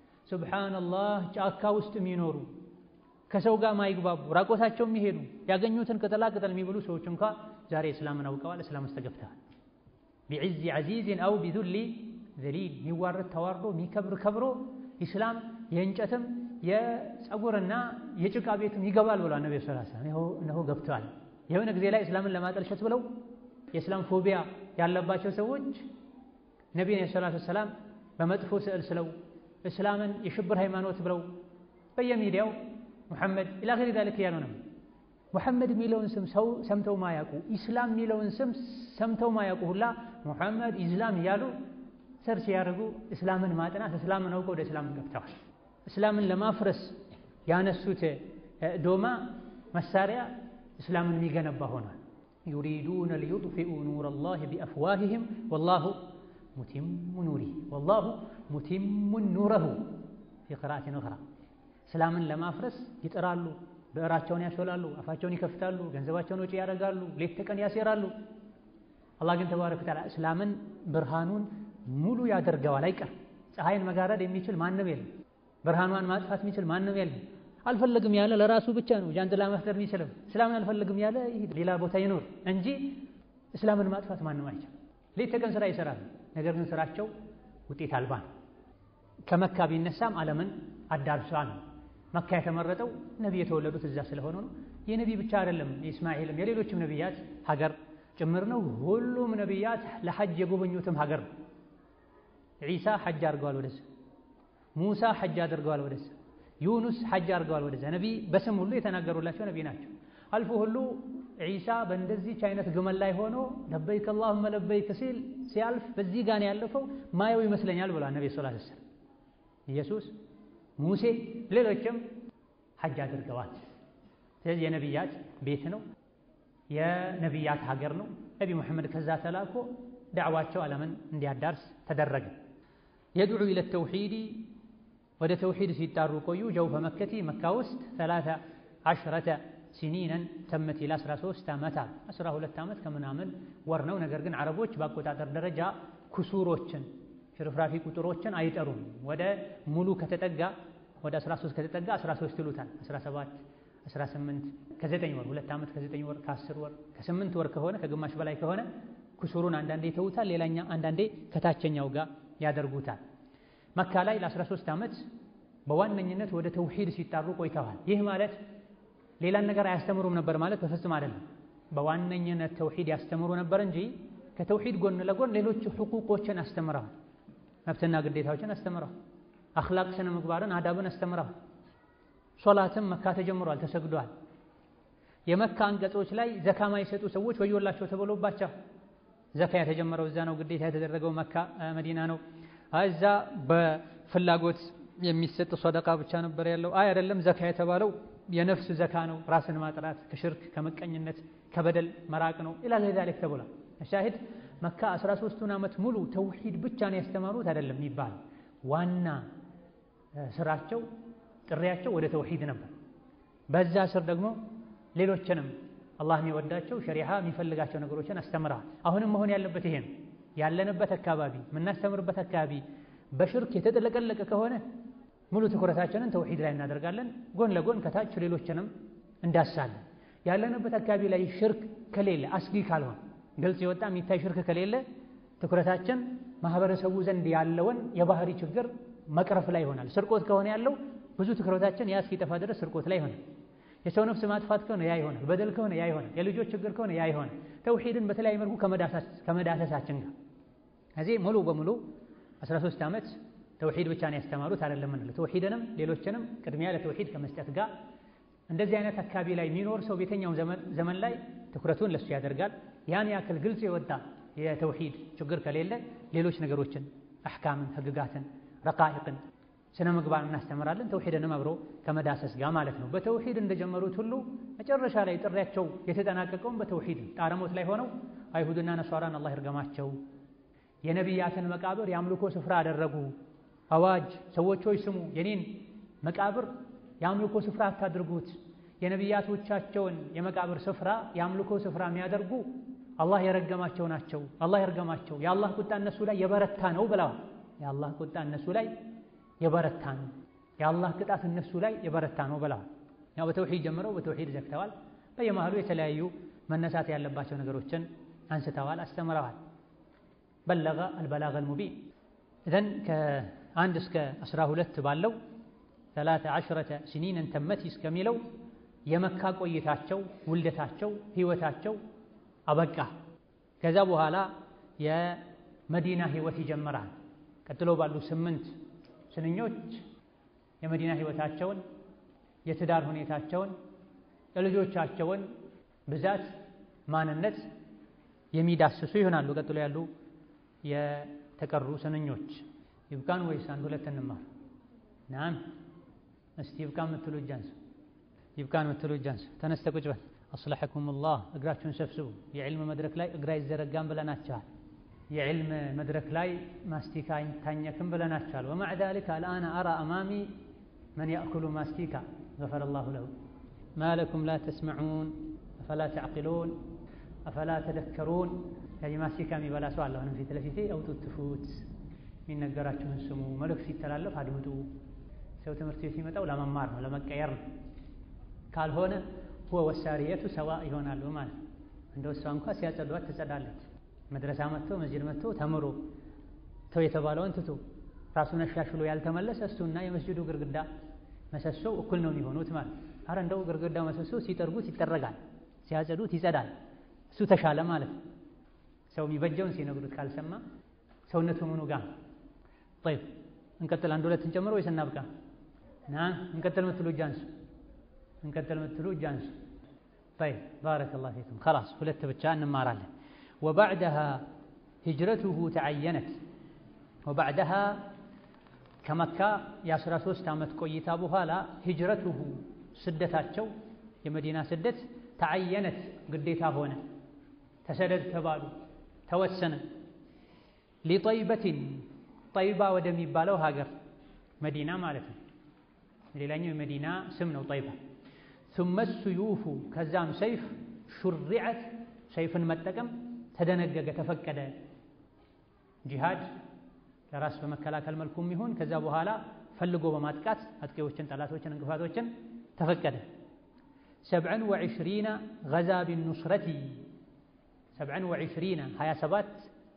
ሱብሃንአላህ ጫካ ውስጥ የሚኖሩ ከሰው ጋር ማይግባቡ ራቆታቸው የሚሄዱ ያገኙትን ቅጠላ ቅጠል የሚብሉ ሰዎች እንኳ ዛሬ እስላምን አውቀዋል፣ እስላም ውስጥ ገብተዋል። ቢዕዝ ዐዚዝን አው ቢዙሊ ዘሊል የሚዋረድ ተዋርዶ የሚከብር ከብሮ ኢስላም የእንጨትም የፀጉርና የጭቃ ቤትም ይገባል ብሏል ነብዩ ሰለላሁ ዐለይሂ ወሰለም። እነሆ ገብተዋል። የሆነ ጊዜ ላይ እስላምን ለማጠልሸት ብለው የእስላም ፎቢያ ያለባቸው ሰዎች ነብዩ ሰለላሁ ዐለይሂ ወሰለም በመጥፎ ስዕል ስለው እስላምን የሽብር ሃይማኖት ብለው በየሚዲያው ሙሐመድ ኢላ ገይሪ ዛሊክ ያሉ ነው። ሙሐመድ የሚለውን ስም ሰው ሰምተው ማያውቁ ኢስላም የሚለውን ስም ሰምተው ማያውቁ ሁላ ሙሐመድ ኢስላም እያሉ ሰርች ያደርጉ እስላምን ማጥናት እስላምን አውቀው ወደ እስላም ገብተዋል። እስላምን ለማፍረስ ያነሱት ዶማ መሳሪያ እስላምን የሚገነባ ሆኗል። ዩሪዱነ ሊዩጥፊኡ ኑረላሂ ቢአፍዋሂሂም ወላሁ ሙቲሙ ኑሪሂ ወላሁ ሙቲሙ ኑረሁ ፊ ቂራአቲን ኡኽራ እስላምን ለማፍረስ ይጥራሉ። ብዕራቸውን ያሾላሉ፣ አፋቸውን ይከፍታሉ፣ ገንዘባቸውን ወጪ ያደርጋሉ፣ ሌት ተቀን ያሴራሉ። አላህ ግን ተባረከ ወተዓላ እስላምን ብርሃኑን ሙሉ ያደርገዋል። አይቀር ፀሐይን መጋረድ የሚችል ማንም የለም። ብርሃኗን ማጥፋት የሚችል ማንም የለም። አልፈልግም ያለ ለራሱ ብቻ ነው ጃንጥላ መፍጠር የሚችለው። እስላምን አልፈልግም ያለ ሌላ ቦታ ይኖር እንጂ እስላምን ማጥፋት ማንም አይችልም። ሌት ተቀን ስራ ይሰራሉ፣ ነገር ግን ስራቸው ውጤት አልባ ነው። ከመካ ቢነሳም ዓለምን አዳርሷል። መካ የተመረጠው ነብይ የተወለዱት እዛ ስለሆነ ነው። የነብይ ብቻ አይደለም የእስማኤልም የሌሎችም ነብያት ሀገር ጭምር ነው። ሁሉም ነብያት ለሐጅ የጎበኙትም ሀገር ነው። ዒሳ ሐጅ አድርገዋል ወደዛ፣ ሙሳ ሐጅ አድርገዋል ወደዛ፣ ዩኑስ ሐጅ አድርገዋል ወደዛ። ነብይ በስም ሁሉ የተናገሩላቸው ነብይ ናቸው። አልፎ ሁሉ ዒሳ በእንደዚህች አይነት ግመል ላይ ሆኖ ለበይክ አላሁመ ለበይክ ሲል ሲያልፍ በዚህ ጋር ነው ያለፈው ማየው ይመስለኛል ብሏል ነብይ ሰለላሁ ዐለይሂ ወሰለም። ኢየሱስ ሙሴ ሌሎችም ሐጅ አድርገዋል። ስለዚህ የነብያት ቤት ነው፣ የነብያት ሀገር ነው። ነቢ ሙሐመድ ከዛ ተላኮ ዳዕዋቸው ዓለምን እንዲያዳርስ ተደረገ። የድዑ ኢለ ተውሂድ ወደ ተውሂድ ሲጣሩ ቆዩ። ጀውፈ መከቲ መካ ውስጥ ሰላሳ ዐሽረተ ሲኒነን ተመት ኢላ አስራ ሦስት ዓመታት አስራ ሁለት ዓመት ከምናምን ወር ነው። ነገር ግን አረቦች በአቆጣጠር ደረጃ ኩሱሮችን ሽርፍራፊ ቁጥሮችን አይጠሩም። ወደ ሙሉ ከተጠጋ ወደ አስራ ሦስት ከተጠጋ አስራ ሦስት ይሉታል። አስራ ሰባት አስራ ስምንት ከዘጠኝ ወር ሁለት ዓመት ከዘጠኝ ወር ከአስር ወር ከስምንት ወር ከሆነ ከግማሽ በላይ ከሆነ ኩሱሩን አንዳንዴ ይተውታል፣ ሌላኛ አንዳንዴ ከታችኛው ጋር ያደርጉታል። መካ ላይ ለአስራ ሦስት ዓመት በዋነኝነት ወደ ተውሂድ ሲጣሩ ቆይተዋል። ይህ ማለት ሌላን ነገር አያስተምሩም ነበር ማለት በፍጹም አይደለም። በዋነኝነት ተውሂድ ያስተምሩ ነበር እንጂ ከተውሂድ ጎን ለጎን ሌሎች ሕቁቆችን አስተምረዋል። መብትና ግዴታዎችን አስተምረዋል። አኽላቅ ስነ ምግባርን አዳብን አስተምረዋል። ሶላትም መካ ተጀምሯል፣ ተሰግዷል። የመካ አንቀጾች ላይ ዘካ ማይሰጡ ሰዎች ወዮላቸው ተብሎባቸው ዘካ የተጀመረው እዛ ነው። ግዴታ የተደረገው መካ መዲና ነው። እዛ በፍላጎት የሚሰጥ ሰደቃ ብቻ ነበር ያለው። አይ አይደለም፣ ዘካ የተባለው የነፍስ ዘካ ነው። ራስን ማጥራት ከሽርክ ከመቀኝነት ከበደል መራቅ ነው። ኢላ ዛሊክ ተብሏል። ሻሂድ መካ አስራ ሦስቱን ዓመት ሙሉ ተውሂድ ብቻ ነው ያስተማሩት አይደለም ይባል። ዋና ስራቸው ጥሪያቸው ወደ ተውሂድ ነበር። በዛ ስር ደግሞ ሌሎችንም አላህ የሚወዳቸው ሸሪዓ የሚፈልጋቸው ነገሮችን አስተምረዋል። አሁንም መሆን ያለበት ይሄ ነው። ያለንበት አካባቢ የምናስተምርበት አካባቢ በሽርክ የተጠለቀለቀ ከሆነ ሙሉ ትኩረታችንን ተውሂድ ላይ እናደርጋለን። ጎን ለጎን ከታች ሌሎችንም እንዳሳለን። ያለንበት አካባቢ ላይ ሽርክ ከሌለ አስጊ ካልሆነ ግልጽ የወጣ የሚታይ ሽርክ ከሌለ ትኩረታችን ማህበረሰቡ ዘንድ ያለውን የባህሪ ችግር መቅረፍ ላይ ይሆናል። ስርቆት ከሆነ ያለው ብዙ ትኩረታችን ያ እስኪጠፋ ድረስ ስርቆት ላይ ይሆናል። የሰው ነፍስ ማጥፋት ከሆነ ያ ይሆናል። በደል ከሆነ ያ ይሆናል። የልጆች ችግር ከሆነ ያ ይሆናል። ተውሂድን በተለያየ መልኩ ከመዳሰሳችን ጋር እዚህ ሙሉ በሙሉ አስራ ሦስት ዓመት ተውሂድ ብቻ ነው ያስተማሩት አይደለም እንለው። ተውሂድንም ሌሎችንም ቅድሚያ ለተውሂድ ከመስጠት ጋር እንደዚህ አይነት አካባቢ ላይ የሚኖር ሰው ቤተኛውን ዘመን ላይ ትኩረቱን ለሱ ያደርጋል። ያን ያክል ግልጽ የወጣ የተውሂድ ችግር ከሌለ ሌሎች ነገሮችን አሕካምን፣ ህግጋትን፣ ረቃኢቅን፣ ስነ ምግባር እናስተምራለን። ተውሂድንም አብሮ ከመዳሰስ ጋር ማለት ነው። በተውሂድ እንደጀመሩት ሁሉ መጨረሻ ላይ ጥሪያቸው የተጠናቀቀውን በተውሂድ ጣረሞት ላይ ሆነው አይሁድና ነሷራን አላህ ይርገማቸው የነቢያትን መቃብር የአምልኮ ስፍራ አደረጉ። አዋጅ ሰዎች ሆይ ስሙ፣ የኔን መቃብር የአምልኮ ስፍራ አታድርጉት። የነቢያቶቻቸውን የመቃብር ስፍራ የአምልኮ ስፍራ የሚያደርጉ አላህ የረገማቸው ናቸው። አላህ ይርገማቸው፣ የአላህ ቁጣ እነሱ ላይ የበረታ ነው ብለዋል። የአላህ ቁጣ እነሱ ላይ የበረታ ነው፣ የአላህ ቅጣት እነሱ ላይ የበረታ ነው ብለዋል። ያው በተውሂድ ጀምረው በተውሂድ ዘግተዋል። በየመሃሉ የተለያዩ መነሳት ያለባቸው ነገሮችን አንስተዋል፣ አስተምረዋል። በለገ አልበላገ አልሙቢን ኢዘን ከአንድ እስከ አስራ ሁለት ባለው ሰላሳ ዐሽረተ ሲኒነን ተመቲ እስከሚለው የመካ ቆይታቸው፣ ውልደታቸው፣ ህይወታቸው አበቃ። ከዛ በኋላ የመዲና ህይወት ይጀምራል። ቀጥሎ ባሉ ስምንት ስንኞች የመዲና ህይወታቸውን፣ የትዳር ሁኔታቸውን፣ የልጆቻቸውን ብዛት፣ ማንነት የሚዳስሱ ይሆናሉ። ቀጥሎ ያሉ የተቀሩ ስንኞች ይብቃን ወይስ አንድ ሁለት እንማር? ናም እስቲ ይብቃን የምትሉ እጅ አንሱ። ይብቃን የምትሉ እጅ አንሱ። ተነስተ ቁጭ በል። አስለሐኩሙላህ። እግራችሁን ሰብስቡ። የዕልም መድረክ ላይ እግራ ይዘረጋም ብለናቸዋል። የዕልም መድረክ ላይ ማስቲካ አይታኘክም ብለናቸዋል። ወመዕ ዛሊከ አልአነ አራ አማሚ መን ያእኩሉ ማስቲካ ገፈረላሁ ለሁ ማ ለኩም ላ ተስመዑን አፈላ ተዕቂሉን አፈላ ተደከሩን። ከዚህ ማስቲካ የሚበላ ሰው አለ። አሁንም ፊት ለፊቴ አውጡት፣ ትፉት፣ የሚነገራችሁን ስሙ፣ መልእክት ሲተላለፍ አድምጡ። ሰው ትምህርት ቤት ሲመጣው ለመማር ነው፣ ለመቀየር ነው። ካልሆነ ሁወ ወሳሪየቱ ሰዋ ይሆናሉ ማለት ነው። እንደው እሷ እንኳ ሲያጸዷት ትጸዳለች። መድረሳ መጥቶ መስጂድ መጥቶ ተምሮ ተው የተባለውን ትቶ ራሱን አሻሽሎ ያልተመለሰ እሱና የመስጂዱ ግርግዳ መሰሶ እኩል ነው የሚሆኑት ማለት። አረ እንደው ግርግዳ መሰሶ ሲጠርጉት ይጠረጋል፣ ሲያጸዱት ይጸዳል። እሱ ተሻለ ማለት ነው። ሰው የሚበጀውን ሲነግሩት ካልሰማ ሰውነቱ ምኑ ጋር طيب እንቀጥል። አንድ ሁለት እንጨምር ወይስ እናብቃ? ና እንቀጥል የምትሉ እጅ አንሱ። እንቀጥል የምትሉ እጅ አንሱ። طيب بارك الله فيكم خلاص ሁለት ብቻ እንማራለን። وبعدها هجرته تعينت وبعدها ከመካ የአስራ ሦስት ዓመት ቆይታ በኋላ ሂጅረቱሁ ስደታቸው የመዲና ስደት ተዓየነት ግዴታ ሆነ፣ ተሰደድ ተባሉ፣ ተወሰነ። ሊጠይበትን ጠይባ ወደሚባለው ሀገር መዲና ማለት ነው። ሌላኛው የመዲና ስም ነው ጠይባ። ثم السيوف ከዛም ሰይፍ ሹሪዐት ሰይፍን መጠቀም ተደነገገ፣ ተፈቀደ። ጂሃድ ለራስ በመከላከል መልኩም ይሁን ከዛ በኋላ ፈልጎ በማጥቃት አጥቂዎችን፣ ጠላቶችን፣ እንቅፋቶችን ተፈቀደ። ሰብዐን ወዕሽሪነ ገዛ ቢኑስረቲ ሰብዐን ወዕሽሪነ ሀያ ሰባት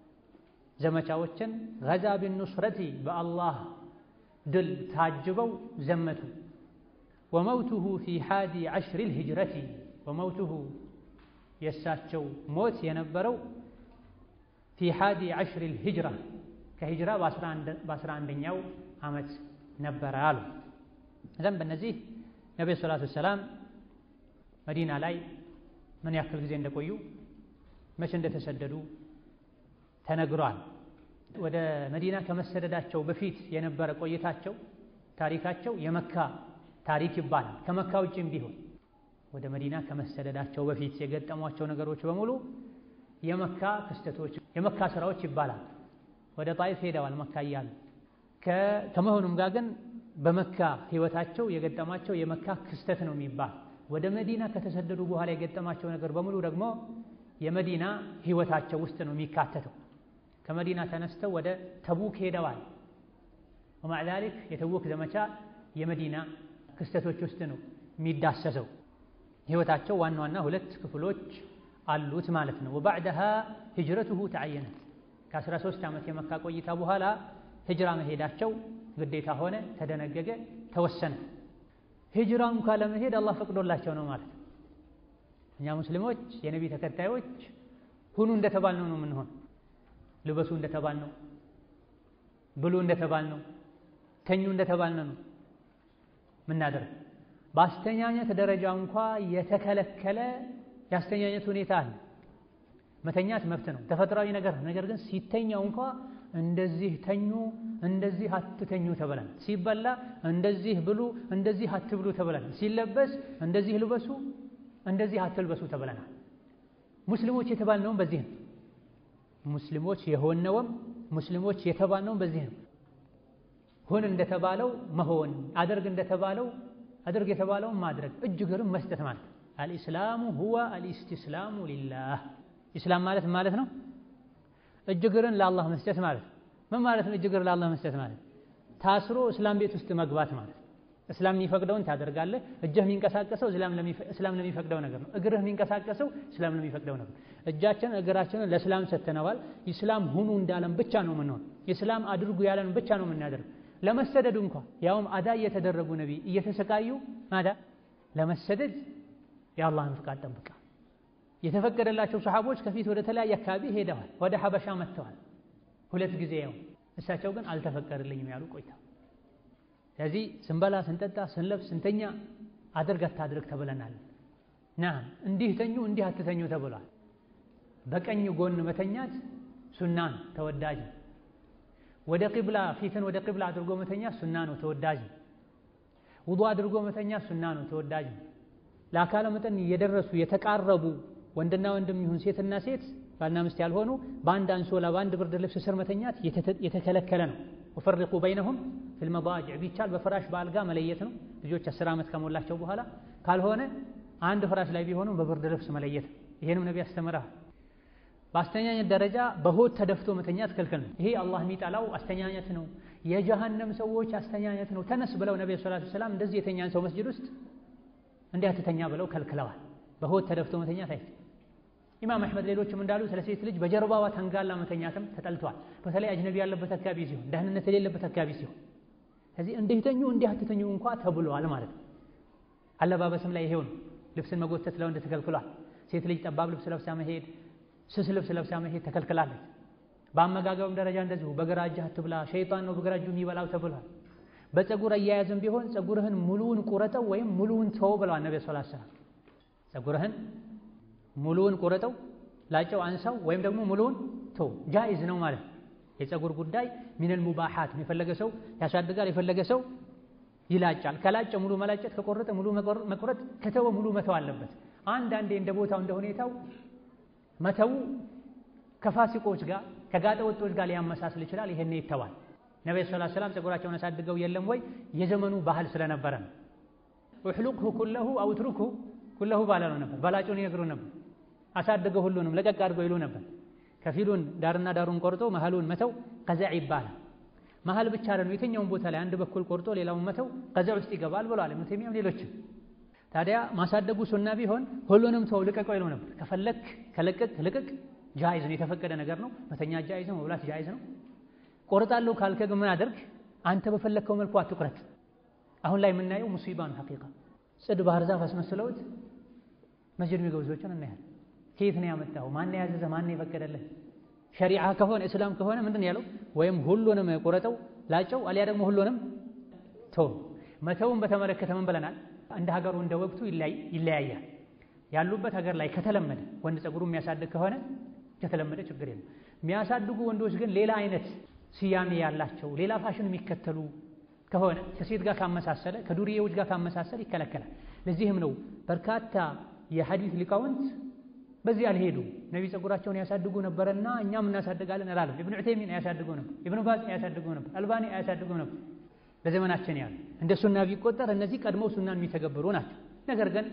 ዘመቻዎችን ገዛ ቢኑስረቲ በአላህ ድል ታጅበው ዘመቱ። ወመውቱሁ ፊ ሓዲ ዐሽሪል ሂጅረቲ ወመውቱሁ የእሳቸው ሞት የነበረው ፊ ሓዲ ዐሽሪል ሂጅራ ከሂጅራ በአስራ አንደኛው ዓመት ነበረ አሉ። እዘን በእነዚህ ነቢ ሰላቱ ወሰላም መዲና ላይ ምን ያክል ጊዜ እንደቆዩ መቼ እንደተሰደዱ ተነግሯል። ወደ መዲና ከመሰደዳቸው በፊት የነበረ ቆይታቸው ታሪካቸው የመካ ታሪክ ይባላል። ከመካ ውጭም ቢሆን ወደ መዲና ከመሰደዳቸው በፊት የገጠሟቸው ነገሮች በሙሉ የመካ ክስተቶች፣ የመካ ስራዎች ይባላል። ወደ ጣይፍ ሄደዋል መካ እያሉ ከመሆኑም ጋር ግን በመካ ህይወታቸው የገጠማቸው የመካ ክስተት ነው የሚባል ወደ መዲና ከተሰደዱ በኋላ የገጠማቸው ነገር በሙሉ ደግሞ የመዲና ህይወታቸው ውስጥ ነው የሚካተተው። ከመዲና ተነስተው ወደ ተቡክ ሄደዋል። ومع ذلك የተቡክ ዘመቻ የመዲና ክስተቶች ውስጥ ነው የሚዳሰሰው። ህይወታቸው ዋና ዋና ሁለት ክፍሎች አሉት ማለት ነው። وبعدها هجرته تعينت ከአስራ ሦስት ዓመት የመካ ቆይታ በኋላ ሂጅራ መሄዳቸው ግዴታ ሆነ፣ ተደነገገ፣ ተወሰነ። ሂጅራን እንኳን ለመሄድ አላህ ፈቅዶላቸው ነው ማለት ነው። እኛ ሙስሊሞች የነቢ ተከታዮች ሁኑ እንደተባልነው ነው የምንሆን። ልበሱ እንደተባልነው፣ ብሉ እንደተባልነው፣ ተኙ እንደተባልነው ነው ምናደርግ። በአስተኛኘት ደረጃ እንኳን የተከለከለ ያስተኛኘት ሁኔታ አለ። መተኛት መብት ነው፣ ተፈጥሯዊ ነገር ነው። ነገር ግን ሲተኛው እንኳን እንደዚህ ተኙ፣ እንደዚህ አትተኙ ተብለናል። ሲበላ እንደዚህ ብሉ፣ እንደዚህ አትብሉ ተብለናል። ሲለበስ እንደዚህ ልበሱ፣ እንደዚህ አትልበሱ ተብለናል። ሙስሊሞች የተባልነውም በዚህ ነው። ሙስሊሞች የሆነውም ሙስሊሞች የተባልነውም በዚህ ነው። ሁን እንደተባለው መሆን፣ አድርግ እንደተባለው አድርግ የተባለውን ማድረግ፣ እጅ እግርም መስጠት ማለት ነው። አልኢስላሙ ሁወ አልኢስቲስላሙ ሊላህ። ኢስላም ማለት ማለት ነው እጅ እግርን ለአላህ መስጠት ማለት ነው። ምን ማለት ነው እጅ እግር ለአላህ መስጠት ማለት? ታስሮ እስላም ቤት ውስጥ መግባት ማለት ነው። እስላም የሚፈቅደውን ታደርጋለህ። እጅህ የሚንቀሳቀሰው እስላም ለሚፈቅደው ነገር ነው። እግርህ የሚንቀሳቀሰው እስላም ለሚፈቅደው ነገር ነው። እጃችን እግራችንን ለእስላም ሰጥተነዋል። ኢስላም ሁኑ እንዳለን ብቻ ነው የምንሆን። ኢስላም አድርጉ ያለን ብቻ ነው የምናደርግ። ለመሰደዱ እንኳን ያውም አዳ እየተደረጉ ነብይ እየተሰቃዩ ማዳ ለመሰደድ የአላህን ፍቃድ ጠብቃ የተፈቀደላቸው ሰሃቦች ከፊት ወደ ተለያየ አካባቢ ሄደዋል። ወደ ሐበሻ መጥተዋል ሁለት ጊዜ። ያው እሳቸው ግን አልተፈቀደልኝም ያሉ ቆይታ። ስለዚህ ስንበላ፣ ስንጠጣ፣ ስንለብስ፣ ስንተኛ አድርግ አታድርግ ተብለናል። ናም እንዲህ ተኙ እንዲህ አትተኙ ተብሏል። በቀኝ ጎን መተኛት ሱና ነው፣ ተወዳጅ። ወደ ቂብላ ፊትን ወደ ቂብላ አድርጎ መተኛ ሱና ነው፣ ተወዳጅ። ውዱእ አድርጎ መተኛ ሱና ነው፣ ተወዳጅ። ለአካለ መጠን የደረሱ የተቃረቡ ወንድና ወንድም ይሁን ሴትና ሴት ባልና ሚስት ያልሆኑ በአንድ አንሶላ በአንድ ብርድ ልብስ ስር መተኛት የተከለከለ ነው። ወፈርቁ በይነሁም ፊል መዳጅዕ ቢቻል በፍራሽ በአልጋ መለየት ነው። ልጆች አስር ዓመት ከሞላቸው በኋላ ካልሆነ አንድ ፍራሽ ላይ ቢሆኑ በብርድ ልብስ መለየት። ይሄንም ነብይ አስተምረዋል። በአስተኛኘት ደረጃ በሆድ ተደፍቶ መተኛት ክልክል ነው። ይሄ አላህ የሚጠላው አስተኛኘት ነው። የጀሃነም ሰዎች አስተኛኘት ነው። ተነስ ብለው ነብዩ ሰለላሁ ዐለይሂ ወሰለም እንደዚህ የተኛን ሰው መስጂድ ውስጥ እንዲህ አትተኛ ብለው ከልክለዋል። በሆድ ተደፍቶ መተኛት አይደለም። ኢማም አህመድ ሌሎችም እንዳሉ ስለ ሴት ልጅ በጀርባዋ ተንጋላ መተኛትም ተጠልቷል። በተለይ አጅነቢ ያለበት አካባቢ ሲሆን፣ ደህንነት የሌለበት አካባቢ ሲሆን፣ ስለዚህ እንዲህ ተኙ እንዲህ አትተኙ እንኳን ተብሏል ማለት ነው። አለባበስም ላይ ይሄው ነው። ልብስን መጎተት ለወንድ ተከልክሏል። ሴት ልጅ ጠባብ ልብስ ለብሳ መሄድ፣ ስስ ልብስ ለብሳ መሄድ ተከልክላለች። በአመጋገብም ደረጃ እንደዚሁ በግራ እጅህ አትብላ፣ ሸይጣን ነው በግራ እጁ የሚበላው ተብሏል። በፀጉር አያያዝም ቢሆን ፀጉርህን ሙሉውን ቁረጠው ወይም ሙሉውን ተው ብለዋል ነብዩ ሰለላሁ ዐለይሂ ወሰለም። ፀጉርህን ሙሉውን ቁረጠው፣ ላጨው፣ አንሳው ወይም ደግሞ ሙሉውን ተው ጃኢዝ ነው ማለት ነው። የፀጉር ጉዳይ ሚነል ሙባሃት የፈለገ ሰው ያሳድጋል፣ የፈለገ ሰው ይላጫል። ከላጨ ሙሉ መላጨት፣ ከቆረጠ ሙሉ መቁረጥ፣ ከተወ ሙሉ መተው አለበት። አንዳንዴ እንደ ቦታው እንደ ሁኔታው መተው ከፋሲቆች ጋር ከጋጠ ወጦች ጋር ሊያመሳስል ይችላል። ይሄን ይተዋል። ነብዩ ሰለላሁ ዐለይሂ ወሰለም ፀጉራቸውን አሳድገው የለም ወይ የዘመኑ ባህል ስለነበረ ነው። ወህሉቅሁ ኩለሁ አው ትሩኩ ኩለሁ ባላሉ ነበር። ባላጩን ይነግሩ ነበር። አሳድገው ሁሉንም ለቀቅ አድርገው ይሉ ነበር። ከፊሉን ዳርና ዳሩን ቆርጦ መሃሉን መተው ቀዛዕ ይባላል። መሃል ብቻ አይደለም፣ የትኛውን ቦታ ላይ አንድ በኩል ቆርጦ ሌላውን መተው ቀዛዕ ውስጥ ይገባል ብለዋል ኢብኑ ተይሚያም ሌሎችም። ታዲያ ማሳደጉ ሱና ቢሆን ሁሉንም ተው ልቀቀው ይሉ ነበር። ከፈለክ ከለቀቅ ልቀቅ፣ ጃኢዝ ነው፣ የተፈቀደ ነገር ነው። መተኛ ጃኢዝ ነው፣ መብላት ጃኢዝ ነው። ቆርጣለሁ ካልከ ግን ምን አድርግ? አንተ በፈለከው መልኩ አትቁረጥ። አሁን ላይ የምናየው ሙሲባ ነው። ሐቂቃ ጽድ ባህር ዛፍ አስመስለውት መስጂድ የሚገቡ ሰዎችን እናያለን። ከየት ነው ያመጣው? ማን ያዘዘ? ማን የፈቀደልህ? ሸሪዓ ከሆነ እስላም ከሆነ ምንድን ያለው? ወይም ሁሉንም ቁረጠው ላጨው፣ አልያ ደግሞ ሁሉንም ተው። መተውን በተመለከተ ምን ብለናል? እንደ ሀገሩ እንደ ወቅቱ ይለያያል። ያሉበት ሀገር ላይ ከተለመደ ወንድ ፀጉሩ የሚያሳድግ ከሆነ ከተለመደ ችግር የለም። የሚያሳድጉ ወንዶች ግን ሌላ አይነት ስያሜ ያላቸው ሌላ ፋሽን የሚከተሉ ከሆነ ከሴት ጋር ካመሳሰለ ከዱርዬዎች ጋር ካመሳሰለ ይከለከላል። ለዚህም ነው በርካታ የሐዲስ ሊቃውንት በዚህ አልሄዱ። ነብይ ፀጉራቸውን ያሳድጉ ነበርና እኛም እናሳድጋለን አላለም። ኢብኑ ዑተይሚን ያሳድጉ ነበር፣ ኢብኑ ባዝ ያሳድጉ ነበር፣ አልባኒ ያሳድጉ ነበር። በዘመናችን ያሉ እንደ ሱና ቢቆጠር እነዚህ ቀድመው ሱናን የሚተገብሩ ናቸው። ነገር ግን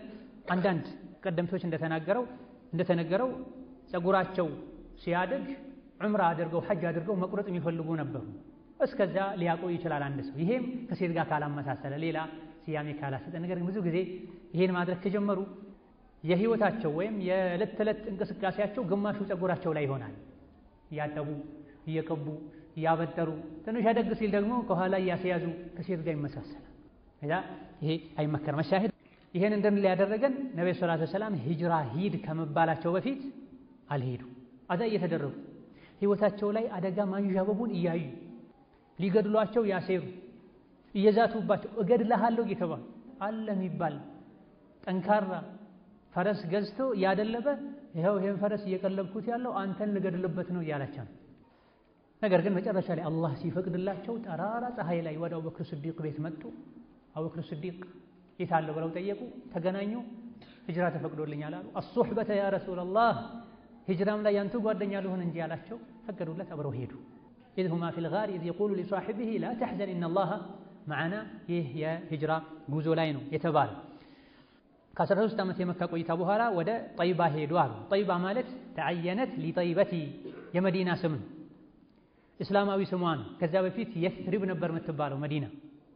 አንዳንድ ቀደምቶች እንደተናገረው እንደተነገረው ጸጉራቸው ሲያድግ ዑምራ አድርገው ሐጅ አድርገው መቁረጥ የሚፈልጉ ነበሩ። እስከዛ ሊያቆይ ይችላል አንድ ሰው። ይሄም ከሴት ጋር ካላመሳሰለ ሌላ ስያሜ ካላሰጠ። ነገር ግን ብዙ ጊዜ ይሄን ማድረግ ከጀመሩ የህይወታቸው ወይም የዕለት ተዕለት እንቅስቃሴያቸው ግማሹ ጸጉራቸው ላይ ይሆናል። እያጠቡ እየቀቡ እያበጠሩ ትንሽ አደግ ሲል ደግሞ ከኋላ እያስያዙ ከሴት ጋር ይመሳሰላል። ይሄ አይመከርም። መሻሂድ ይሄን እንደምን ያደረገን ነብዩ ሰለላሁ ዐለይሂ ወሰለም ሂጅራ ሂድ ከመባላቸው በፊት አልሄዱ። አዛ እየተደረጉ ህይወታቸው ላይ አደጋ ማንዣበቡን እያዩ ሊገድሏቸው ያሴሩ እየዛቱባቸው እገድልሃለሁ እየተባሉ አለ የሚባል ጠንካራ ፈረስ ገዝቶ ያደለበ ይኸው ይሄን ፈረስ እየቀለብኩት ያለው አንተን ልገድልበት ነው እያላቸው። ነገር ግን መጨረሻ ላይ አላህ ሲፈቅድላቸው ጠራራ ፀሐይ ላይ ወደ አቡበክር ስዲቅ ቤት መጡ። አቡበክር ስዲቅ የት አለ ብለው ጠየቁ። ተገናኙ። ሂጅራ ተፈቅዶልኛል አሉ። አሱህበተ ያ ረሱላላህ ሂጅራም ላይ ያንቱ ጓደኛ ልሆን እንጂ ያላቸው ፈቀዱለት። አብረው ሄዱ። ኢዝ ሁማ ፊል ጋር ኢዝ የቁሉ ሊሷሒቢሂ ላ ተሕዘን ኢነላሃ መዓና። ይህ የሂጅራ ጉዞ ላይ ነው የተባለ። ከአስራ ሦስት ዓመት የመካ ቆይታ በኋላ ወደ ጠይባ ሄዱ አሉ። ጠይባ ማለት ተዓየነት ሊጠይበቲ የመዲና ስም ነው፣ እስላማዊ ስሟ ነው። ከዚያ በፊት የስሪብ ነበር የምትባለው መዲና።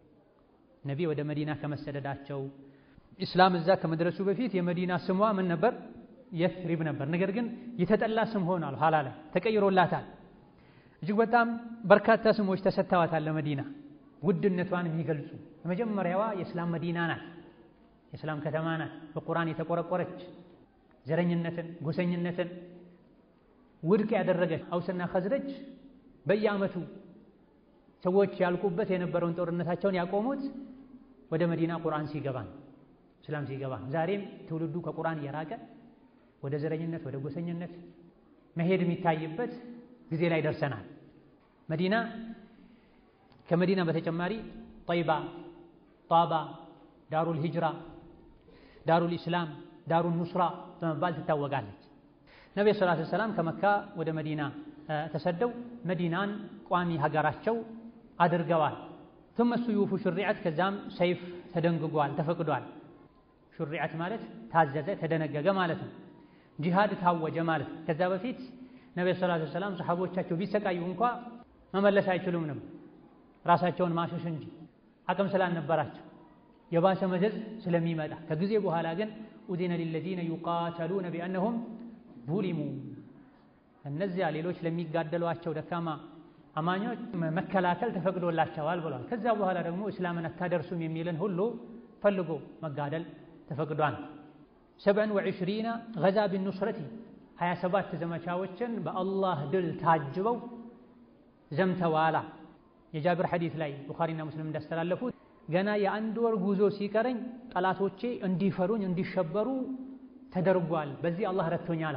ነቢ ወደ መዲና ከመሰደዳቸው ኢስላም እዛ ከመድረሱ በፊት የመዲና ስሟ ምን ነበር? የስሪብ ነበር። ነገር ግን የተጠላ ስም ሆኗል። ኋላ ላይ ተቀይሮላታል። እጅግ በጣም በርካታ ስሞች ተሰጥተዋታል ለመዲና ውድነቷን የሚገልጹ። የመጀመሪያዋ የእስላም መዲና ናት፣ የእስላም ከተማ ናት። በቁርአን የተቆረቆረች ዘረኝነትን፣ ጎሰኝነትን ውድቅ ያደረገች። አውስና ኸዝረጅ በየዓመቱ ሰዎች ያልቁበት የነበረውን ጦርነታቸውን ያቆሙት ወደ መዲና ቁርአን ሲገባ ነው፣ እስላም ሲገባ ነው። ዛሬም ትውልዱ ከቁርአን እየራቀ ወደ ዘረኝነት ወደ ጎሰኝነት መሄድ የሚታይበት ጊዜ ላይ ደርሰናል። መዲና ከመዲና በተጨማሪ ጠይባ፣ ጣባ፣ ዳሩል ሂጅራ፣ ዳሩል ኢስላም፣ ዳሩል ኑስራ በመባል ትታወቃለች። ነብዩ ሰለላሁ ዐለይሂ ወሰለም ከመካ ወደ መዲና ተሰደው መዲናን ቋሚ ሀገራቸው አድርገዋል። ثم السيوف شرعت ከዛም ሰይፍ ተደንግጓል፣ ተፈቅዷል። ሹሪዐት ማለት ታዘዘ፣ ተደነገገ ማለት ነው። ጂሃድ ታወጀ ማለት። ከዛ በፊት ነብዩ ሰለላሁ ዐለይሂ ወሰለም ሰሐቦቻቸው ቢሰቃዩ እንኳ መመለስ አይችሉም ነበር፣ ራሳቸውን ማሸሽ እንጂ አቅም ስላልነበራቸው የባሰ መዘዝ ስለሚመጣ። ከጊዜ በኋላ ግን ኡዚነ ሊለዚነ ዩቃተሉነ ቢአንሁም ዙሊሙ፣ እነዚያ ሌሎች ለሚጋደሏቸው ደካማ አማኞች መከላከል ተፈቅዶላቸዋል ብሏል። ከዛ በኋላ ደግሞ እስላምን አታደርሱም የሚልን ሁሉ ፈልጎ መጋደል ተፈቅዷል። ሰብዐን ወዕሽሪነ ገዛ ቢኑስረቲ ሀያ ሰባት ዘመቻዎችን በአላህ ድል ታጅበው ዘምተዋላ። የጃብር ሐዲስ ላይ ቡኻሪና ሙስሊም እንዳስተላለፉት ገና የአንድ ወር ጉዞ ሲቀረኝ ጠላቶቼ እንዲፈሩኝ እንዲሸበሩ ተደርጓል፣ በዚህ አላህ ረድቶኛል።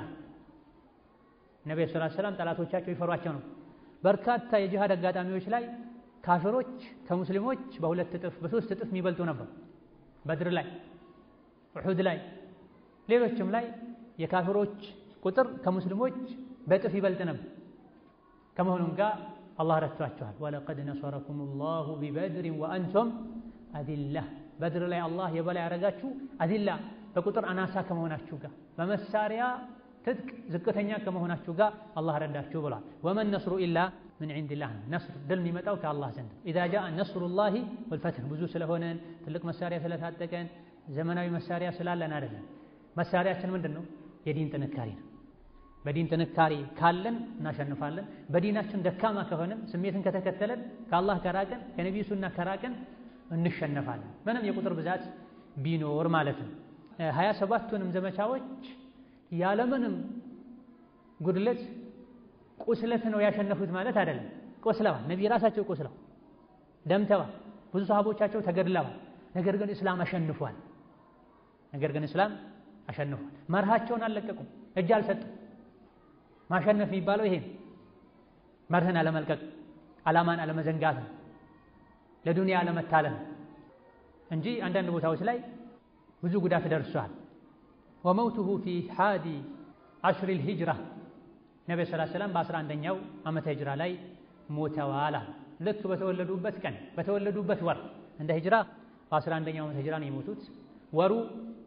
ነብዩ ሰለላሁ ዐለይሂ ወሰለም ጠላቶቻቸው ይፈሯቸው ነው። በርካታ የጂሃድ አጋጣሚዎች ላይ ካፊሮች ከሙስሊሞች በሁለት እጥፍ በሶስት እጥፍ የሚበልጡ ነበር። በድር ላይ፣ ኡሑድ ላይ፣ ሌሎችም ላይ የካፊሮች ቁጥር ከሙስሊሞች በእጥፍ ይበልጥ ነበር። ከመሆኑም ጋር አላህ ረድቷቸዋል። ወለቀድ ነሰረኩሙላሁ ቢበድሪን ወአንቱም አዚላ፣ በድር ላይ አላህ የበላይ ያደረጋችሁ አዚላ በቁጥር አናሳ ከመሆናችሁ ጋር በመሳሪያ ትጥቅ ዝቅተኛ ከመሆናችሁ ጋር አላህ ረዳችሁ ብሏል። ወመን ነስሩ ኢላ ምን ዒንዲላህ፣ ነስር ድል የሚመጣው ከአላህ ዘንድ። ኢዛ ጃአ ነስሩላሂ ወልፈትህ፣ ብዙ ስለሆነን ትልቅ መሳሪያ ስለታጠቀን ዘመናዊ መሳሪያ ስላለን አይደለም። መሳሪያችን ምንድን ነው? የዲን ጥንካሬ ነው። በዲን ጥንካሬ ካለን እናሸንፋለን። በዲናችን ደካማ ከሆነን ስሜትን ከተከተለን ከአላህ ከራቅን ከነቢዩ ሱና ከራቅን እንሸነፋለን፣ ምንም የቁጥር ብዛት ቢኖር ማለት ነው። ሀያ ሰባቱንም ዘመቻዎች ያለምንም ጉድለት ቁስለት ነው ያሸነፉት ማለት አይደለም። ቆስለዋል፣ ነብይ ራሳቸው ቆስለዋል፣ ደምተዋል፣ ብዙ ሰሃቦቻቸው ተገድለዋል። ነገር ግን እስላም አሸንፏል። ነገር ግን እስላም አሸንፏል። መርሃቸውን አልለቀቁም፣ እጅ አልሰጡም። ማሸነፍ የሚባለው ይሄ መርህን አለመልቀቅ፣ ዓላማን አለመዘንጋት፣ ለዱንያ አለመታለም እንጂ አንዳንድ ቦታዎች ላይ ብዙ ጉዳት ደርሷል። ወመውቱሁ ፊ ሓዲ ዓሽሪል ሂጅራ፣ ነብዩ ሰለላሁ ዐለይሂ ወሰለም በአስራ አንደኛው ዓመተ ሂጅራ ላይ ሞተዋል። ልክ በተወለዱበት ቀን በተወለዱበት ወር እንደ ሂጅራ በአስራ አንደኛው ዓመተ ሂጅራ ነው የሞቱት። ወሩ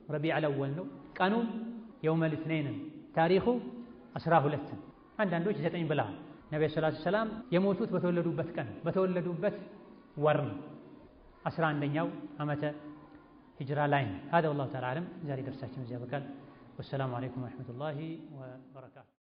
ረቢዕ አወል ነው። ቀኑ የውመል ኢስነይን፣ ታሪኹ አስራ ሁለት። አንዳንዶች ዘጠኝ ብለዋል። ነብዩ ሰለላሁ ዐለይሂ ወሰለም የሞቱት በተወለዱበት ቀን በተወለዱበት ወር ነው። አስራ አንደኛው ዓመተ ሂጅራ ላይ ነው። هذا والله تعالى أعلم። ዛሬ ደርሳችን እዚህ ያበቃል። ወሰላሙ አለይኩም ወረሕመቱላሂ ወበረካቱህ።